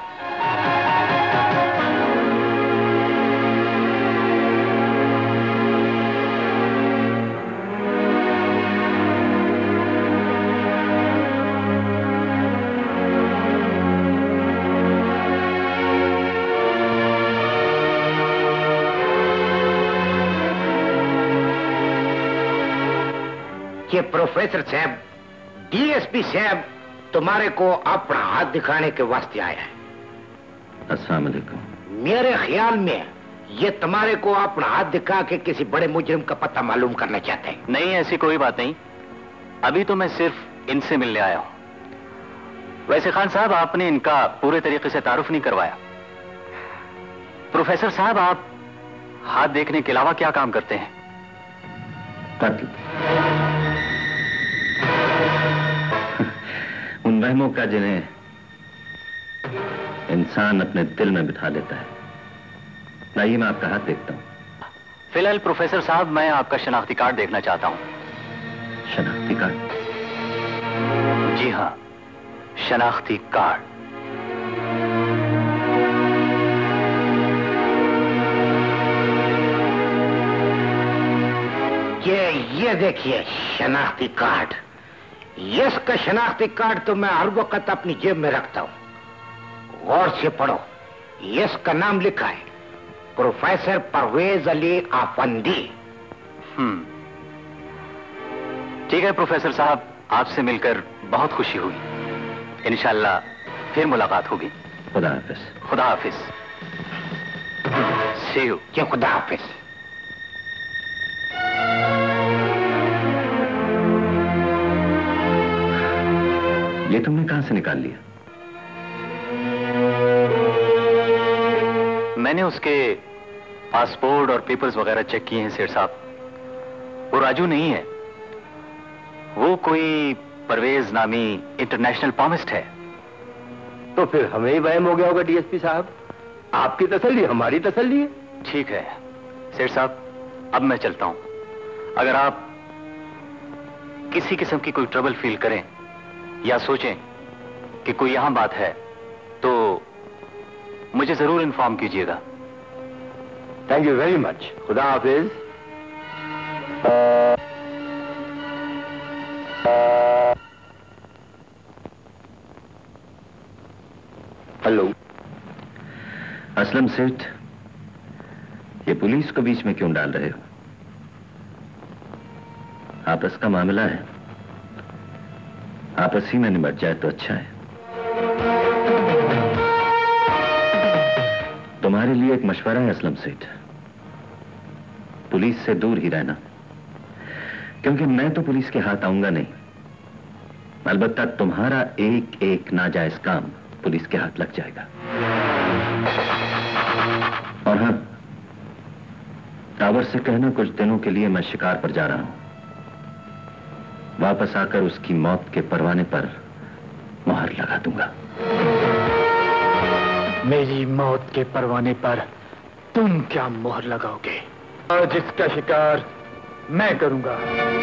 कि प्रोफेसर साहब, डीएसपी साहब तुम्हारे को अपना हाथ दिखाने के वास्ते आया है। अस्सलाम वालेकुम। मेरे ख्याल में ये तुम्हारे को अपना हाथ दिखा के किसी बड़े मुजरिम का पता मालूम करना चाहते हैं। नहीं, ऐसी कोई बात नहीं। अभी तो मैं सिर्फ इनसे मिलने आया हूं। वैसे खान साहब, आपने इनका पूरे तरीके से तारुफ नहीं करवाया। प्रोफेसर साहब, आप हाथ देखने के अलावा क्या काम करते हैं? कत्ल। उन वहमों का जिन्हें इंसान अपने दिल में बिठा लेता है। लाइए मैं आपका हाथ देखता हूं। फिलहाल प्रोफेसर साहब, मैं आपका शनाख्ती कार्ड देखना चाहता हूं। शनाख्ती कार्ड? जी हां, शनाख्ती कार्ड। ये ये देखिए शनाख्ती कार्ड। यस का शनाख्ती कार्ड तो मैं हर वक्त अपनी जेब में रखता हूं। गौर से पढ़ो, यस का नाम लिखा है प्रोफेसर परवेज अली आफंदी। हम्म, ठीक है प्रोफेसर साहब, आपसे मिलकर बहुत खुशी हुई। इंशाल्लाह फिर मुलाकात होगी। खुदा हाफिज। खुदा हाफिज। सी यू। क्या खुदा हाफिज। ये तुमने कहां से निकाल लिया? मैंने उसके पासपोर्ट और पेपर्स वगैरह चेक किए हैं सेठ साहब। वो राजू नहीं है, वो कोई परवेज नामी इंटरनेशनल पामिस्ट है। तो फिर हमें ही वहम हो गया होगा डीएसपी साहब। आपकी तसल्ली हमारी तसल्ली है। ठीक है सेठ साहब, अब मैं चलता हूं। अगर आप किसी किस्म की कोई ट्रबल फील करें या सोचें कि कोई यहां बात है तो मुझे जरूर इन्फॉर्म कीजिएगा। Thank you very much. खुदा हाफिज। हेलो असलम सेठ, ये पुलिस को बीच में क्यों डाल रहे हो? आपस का मामला है, आपस ही में निपट जाए तो अच्छा है। तुम्हारे लिए एक मशवरा है असलम सेठ, पुलिस से दूर ही रहना, क्योंकि मैं तो पुलिस के हाथ आऊंगा नहीं। अलबत्ता तुम्हारा एक एक नाजायज काम पुलिस के हाथ लग जाएगा। और हां, टावर से कहना कुछ दिनों के लिए मैं शिकार पर जा रहा हूं, वापस आकर उसकी मौत के परवाने पर मोहर लगा दूंगा। मेरी मौत के परवाने पर तुम क्या मोहर लगाओगे? आज इसका शिकार मैं करूंगा।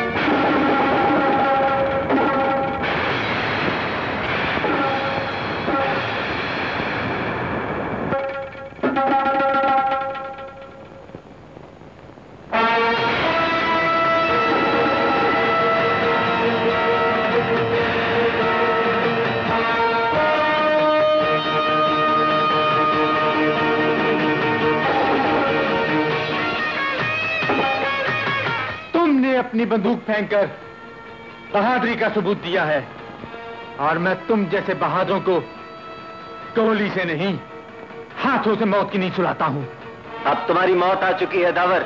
अपनी बंदूक फेंककर बहादुरी का सबूत दिया है, और मैं तुम जैसे बहादुरों को गोली से नहीं, हाथों से मौत की नींद सुलाता हूं। अब तुम्हारी मौत आ चुकी है दावर,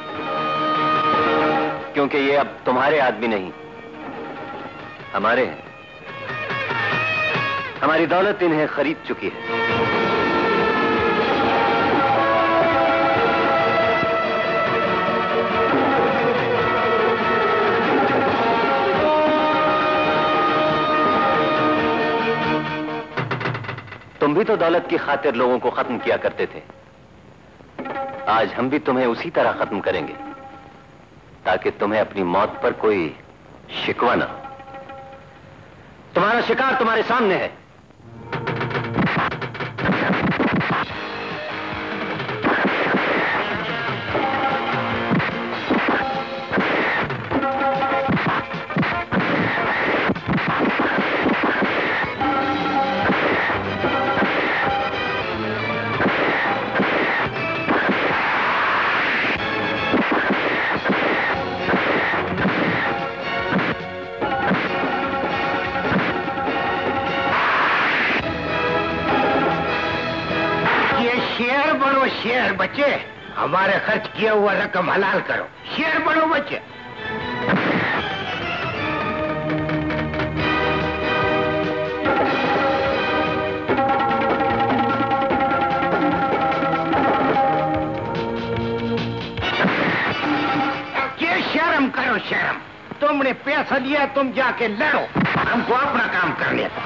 क्योंकि ये अब तुम्हारे आदमी नहीं, हमारे हैं। हमारी दौलत इन्हें खरीद चुकी है। तुम भी तो दौलत की खातिर लोगों को खत्म किया करते थे, आज हम भी तुम्हें उसी तरह खत्म करेंगे, ताकि तुम्हें अपनी मौत पर कोई शिकवा ना हो। तुम्हारा शिकार तुम्हारे सामने है। शेर बच्चे, हमारे खर्च किया हुआ रकम हलाल करो। शेर बनो बच्चे। ये शर्म करो शर्म, तुमने पैसा दिया, तुम जाके लड़ो, हमको अपना काम करने दो।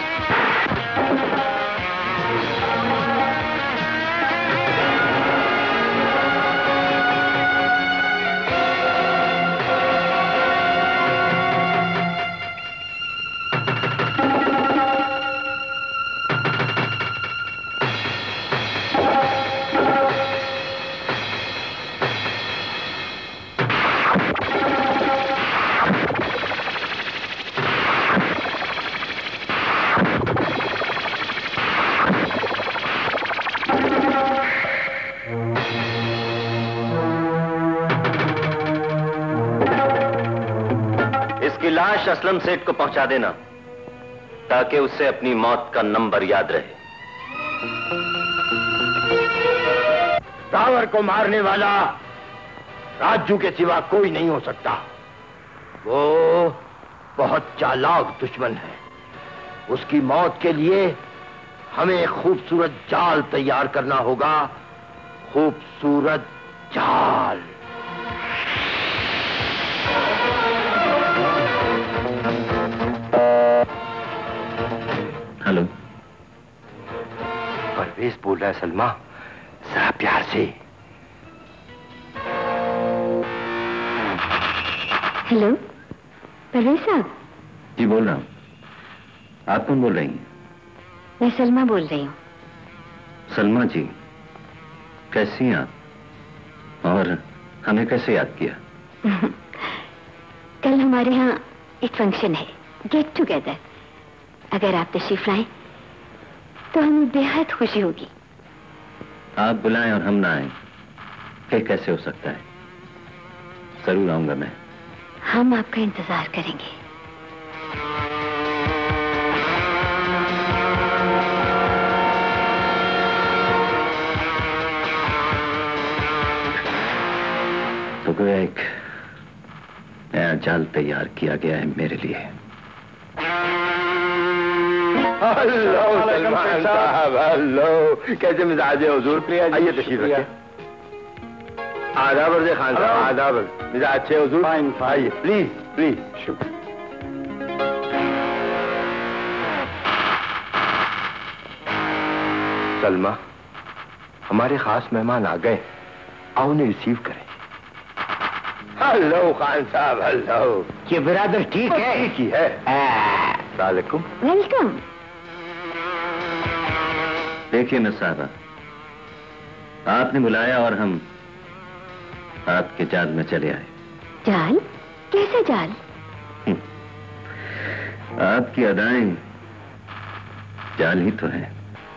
लाश असलम सेठ को पहुंचा देना, ताकि उससे अपनी मौत का नंबर याद रहे। दावर को मारने वाला राजू के सिवा कोई नहीं हो सकता। वो बहुत चालाक दुश्मन है। उसकी मौत के लिए हमें एक खूबसूरत जाल तैयार करना होगा। खूबसूरत जाल। हेलो, परवेज बोल रहा है सलमा, जरा प्यार से। हेलो, परवेज साहब। जी बोल रहा हूँ। आप कौन बोल रही हैं? मैं सलमा बोल रही हूँ। सलमा जी, कैसी हैं आप? और हमें कैसे याद किया? कल हमारे यहाँ एक फंक्शन है, गेट टुगेदर। अगर आप तशरीफ लाएं तो हमें बेहद खुशी होगी। आप बुलाएं और हम ना आए, फिर कैसे हो सकता है? जरूर आऊंगा मैं। हम आपका इंतजार करेंगे। तो कोई एक नया जाल तैयार किया गया है मेरे लिए। हेलो सलमान साहब, हेलो। कैसे मिजाज है हुजूर? आइए तशरीफ रखिए। आदाब अर्ज़ खान साहब, आदाब। मिजाज अच्छे हुजूर? आइए प्लीज प्लीज। शुक्र। सलमा, हमारे खास मेहमान आ गए, आओ उन्हें रिसीव करें। हेलो खान साहब, हेलो। ये बिरादर ठीक है? ठीक ही है। अस्सलामुअलैकुम। वेलकम। देखिए मिस साहबा, आपने बुलाया और हम आपके जाल में चले आए। जाल? कैसे जाल? आपकी अदाएं जाल ही तो है।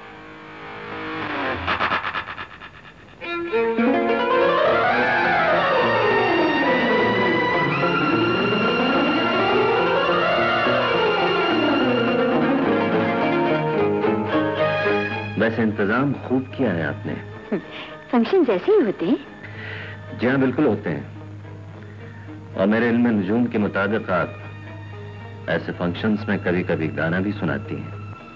वैसे इंतजाम खूब किया है आपने। फंक्शन जैसे ही होते हैं। जी हाँ, बिल्कुल होते हैं। और मेरे इल्म नजूम के मुताबिक आप ऐसे फंक्शंस में कभी कभी गाना भी सुनाती हैं।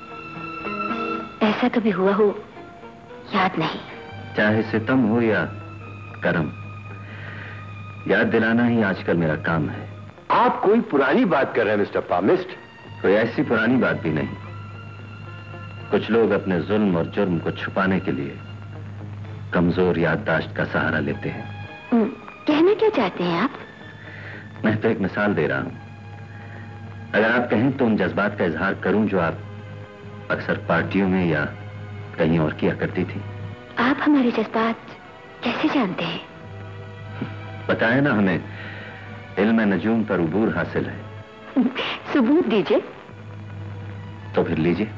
ऐसा कभी हुआ हो याद नहीं। चाहे सितम हो या करम, याद दिलाना ही आजकल मेरा काम है। आप कोई पुरानी बात कर रहे हैं मिस्टर पामिस्ट? कोई ऐसी पुरानी बात भी नहीं। कुछ लोग अपने जुल्म और जुर्म को छुपाने के लिए कमजोर याददाश्त का सहारा लेते हैं। कहना क्या चाहते हैं आप? मैं तो एक मिसाल दे रहा हूं। अगर आप कहें तो उन जज्बात का इजहार करूं जो आप अक्सर पार्टियों में या कहीं और किया करती थी। आप हमारे जज्बात कैसे जानते हैं? बताया ना, हमें इल्म नजूम पर उबूर हासिल है। सबूत दीजिए। तो फिर लीजिए।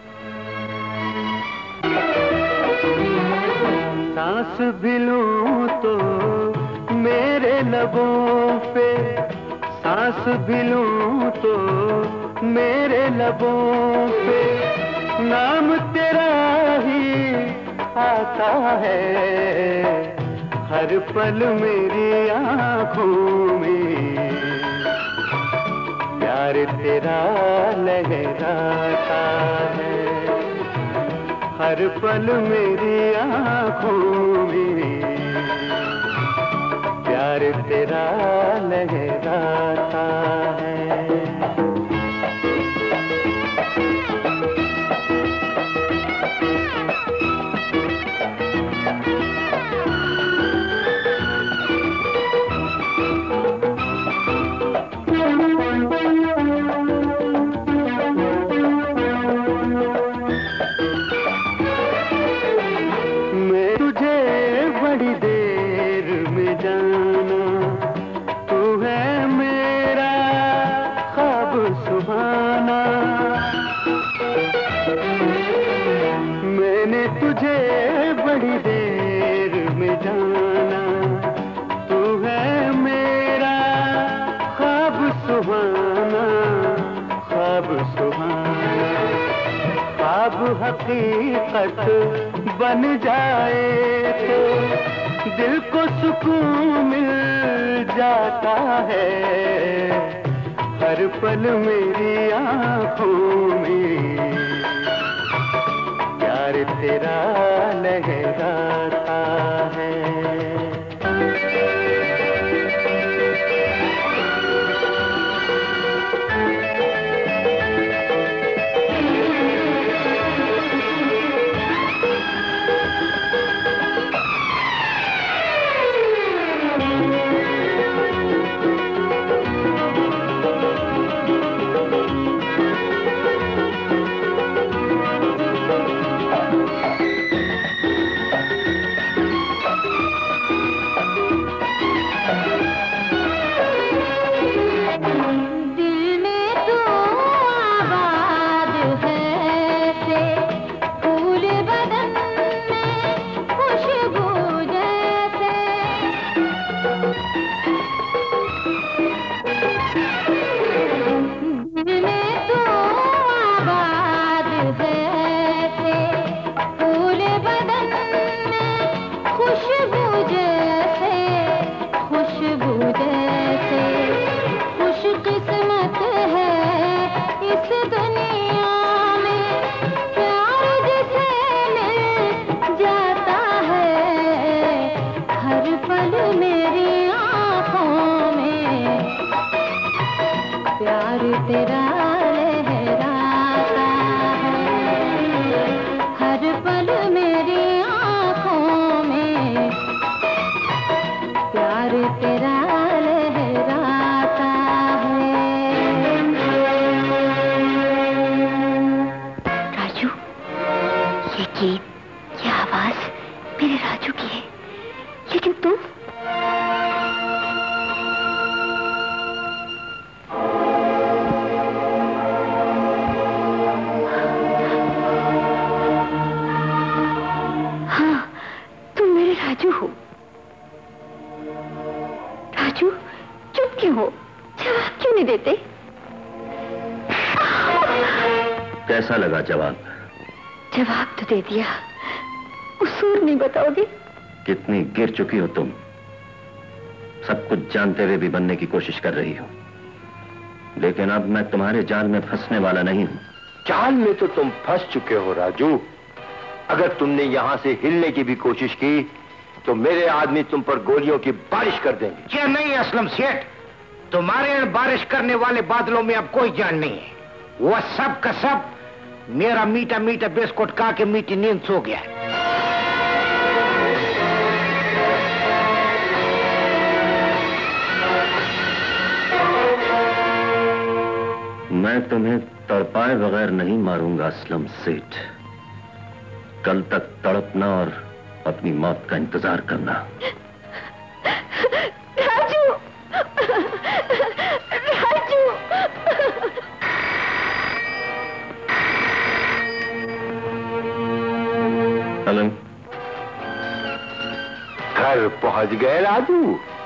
सांस भी लूं तो मेरे लबों पे, सांस भी लूं तो मेरे लबों पे नाम तेरा ही आता है हर पल मेरी आंखों में। प्यार तेरा लहराता है हर पल मेरी आंखों में। प्यार तेरा लहराता है। हकीकत बन जाए तो दिल को सुकून मिल जाता है हर पल मेरी आंखों में। प्यार तेरा लहराता है। इस दुनिया में प्यार जिसे मिल जाता है हर पल मेरी आँखों में प्यार तेरा लहराता है हर पल मेरी आँखों में प्यार तेरा लहराता है। राजू, ये गीत, ये आवाज मेरे राजू की है, लेकिन तुम हाँ, तुम मेरे राजू हो। राजू, चुप क्यों हो? जवाब क्यों नहीं देते? कैसा लगा जवाब? जवाब तो दे दिया, उसूल नहीं बताओगे? कितनी गिर चुकी हो तुम, सब कुछ जानते हुए भी बनने की कोशिश कर रही हो, लेकिन अब मैं तुम्हारे जाल में फंसने वाला नहीं हूं। जाल में तो तुम फंस चुके हो राजू। अगर तुमने यहां से हिलने की भी कोशिश की तो मेरे आदमी तुम पर गोलियों की बारिश कर देंगे। क्या नहीं असलम सेठ, तुम्हारे इन बारिश करने वाले बादलों में अब कोई जान नहीं है। वह सब का सब मेरा मीठा मीठा बिस्कुट खा के मीठी नींद सो गया। मैं तुम्हें तड़पाए बगैर नहीं मारूंगा असलम सेठ। कल तक तड़पना और अपनी मौत का इंतजार करना। राजू, राजू। हेलो, घर पहुंच गए राजू।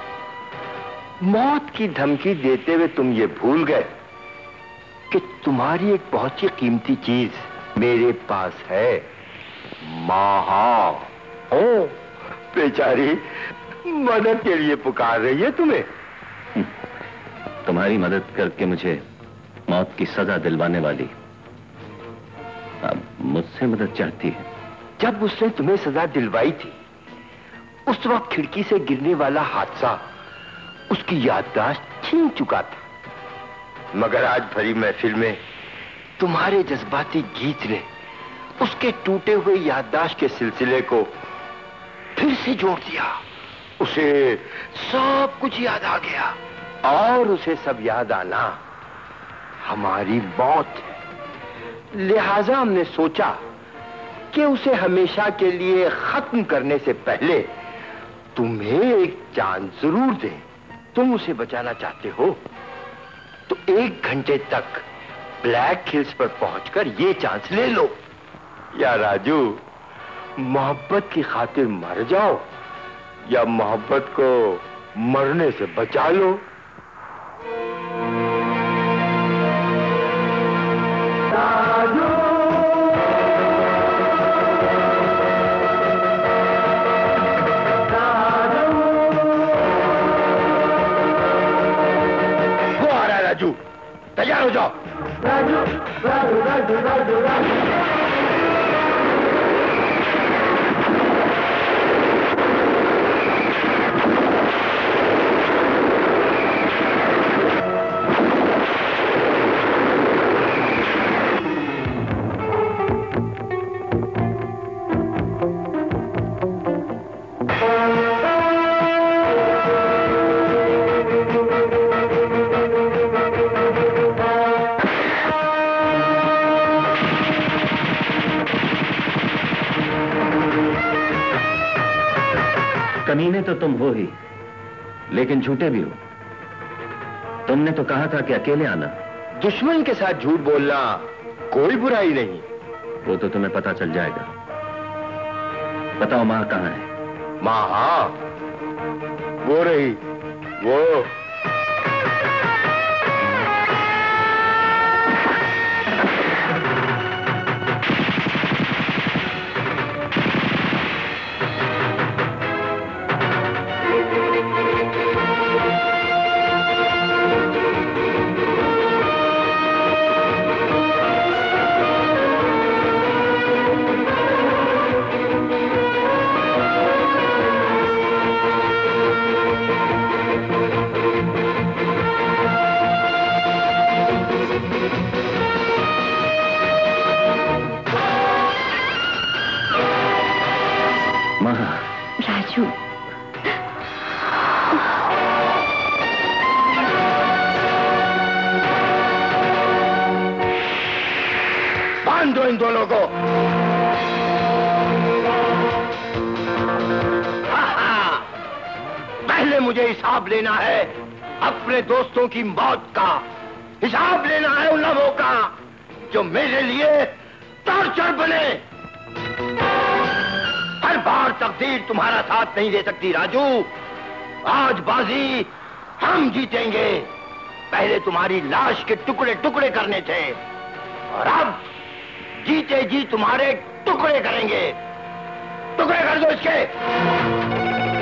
मौत की धमकी देते हुए तुम ये भूल गए कि तुम्हारी एक बहुत ही कीमती चीज मेरे पास है। माँ ओ बेचारी मदद के लिए पुकार रही है तुम्हें। तुम्हारी मदद करके मुझे मौत की सजा दिलवाने वाली अब मुझसे मदद चाहती है। जब उसने तुम्हें सजा दिलवाई थी उस वक्त खिड़की से गिरने वाला हादसा उसकी याददाश्त छीन चुका था, मगर आज भरी महफिल में तुम्हारे जज्बाती गीत ने उसके टूटे हुए याददाश्त के सिलसिले को फिर से जोड़ दिया। उसे सब कुछ याद आ गया और उसे सब याद आना हमारी मौत है। लिहाजा हमने सोचा कि उसे हमेशा के लिए खत्म करने से पहले तुम्हें एक चांस जरूर दें। तुम उसे बचाना चाहते हो तो एक घंटे तक ब्लैक हिल्स पर पहुंचकर ये चांस ले लो। या राजू, मोहब्बत की खातिर मर जाओ या मोहब्बत को मरने से बचा लो। राजू, राजू, वो आ रहा है राजू, तैयार हो जाओ। राजू, राजू, राजू, राजू, राजू। कमीने तो तुम हो ही, लेकिन झूठे भी हो। तुमने तो कहा था कि अकेले आना। दुश्मन के साथ झूठ बोलना कोई बुराई नहीं। वो तो तुम्हें पता चल जाएगा। बताओ माँ कहाँ है? माँ, हाँ वो रही वो। उन दोनों को। हाँ हाँ, पहले मुझे हिसाब लेना है अपने दोस्तों की मौत का, हिसाब लेना है उन लोगों का जो मेरे लिए टॉर्चर बने। हर बार तकदीर तुम्हारा साथ नहीं दे सकती राजू। आज बाजी हम जीतेंगे। पहले तुम्हारी लाश के टुकड़े टुकड़े करने थे और अब जीते जी तुम्हारे टुकड़े करेंगे। टुकड़े कर दो इसके।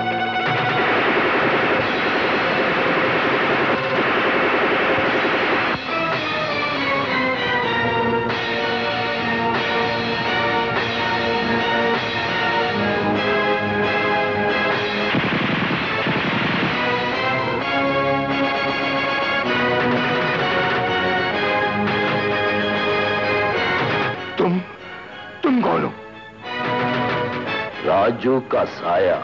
तुम तुम कौन हो? राजू का साया।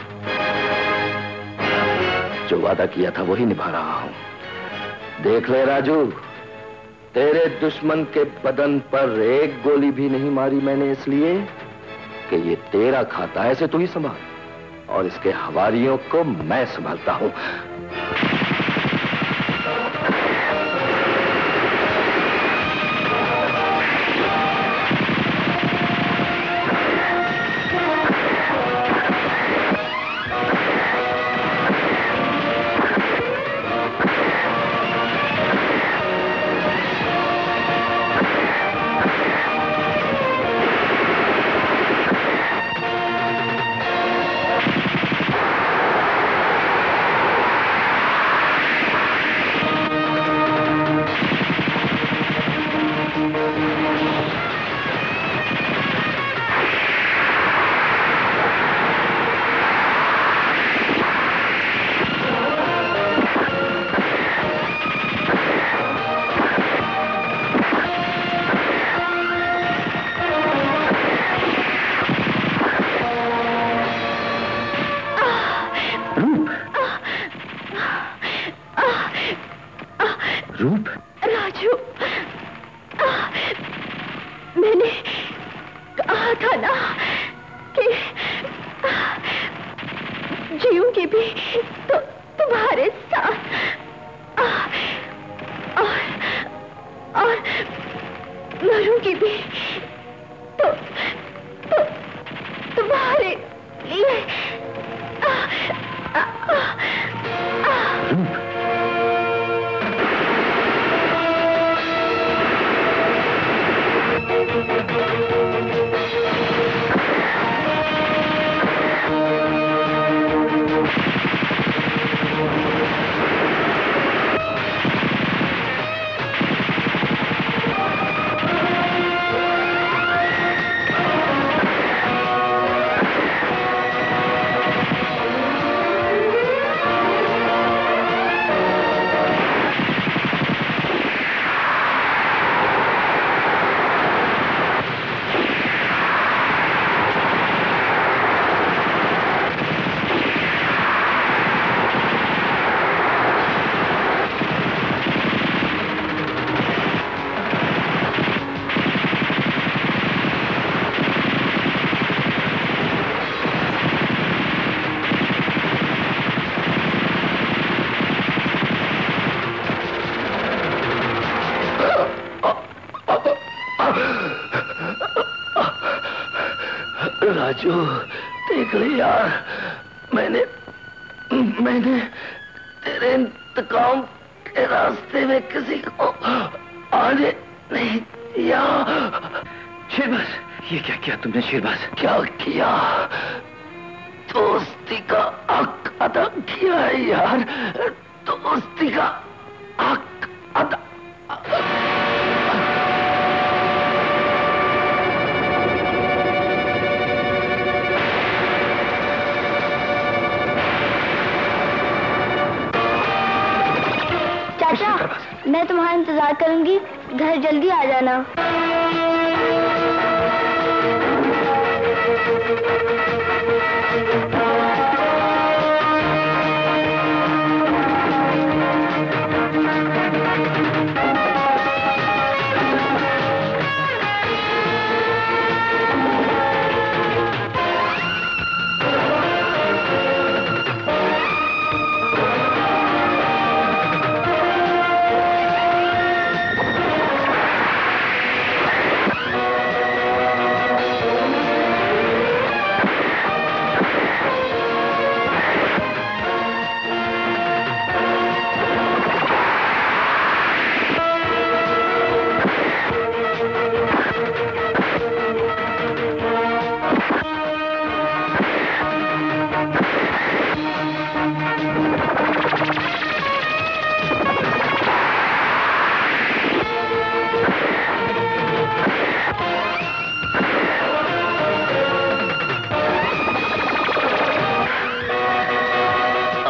जो वादा किया था वही निभा रहा हूं। देख ले राजू, तेरे दुश्मन के बदन पर एक गोली भी नहीं मारी मैंने, इसलिए कि ये तेरा खाता है। ऐसे तू ही संभाल और इसके हवारियों को मैं संभालता हूं। रूप? राजू, मैंने कहा था ना कि जीऊंगी भी तो तुम्हारे साथ और और मरूंगी भी तो तो तुम्हारे लिए। रूप, राजू देख ले यार, मैंने मैंने तेरे इंतकाम के रास्ते में किसी को आने नहीं दिया। शेरबाज, ये क्या किया तुमने शेरबाज? क्या किया? दोस्ती का हक अदा किया है यार, दोस्ती का हक अदा। चाचा, मैं तुम्हारा इंतजार करूंगी, घर जल्दी आ जाना।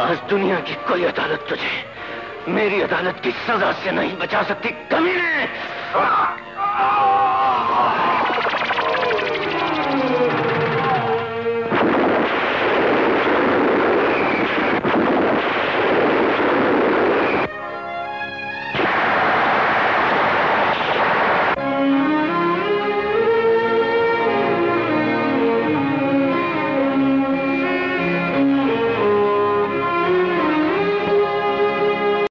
आज दुनिया की कोई अदालत तुझे मेरी अदालत की सजा से नहीं बचा सकती, कमीने।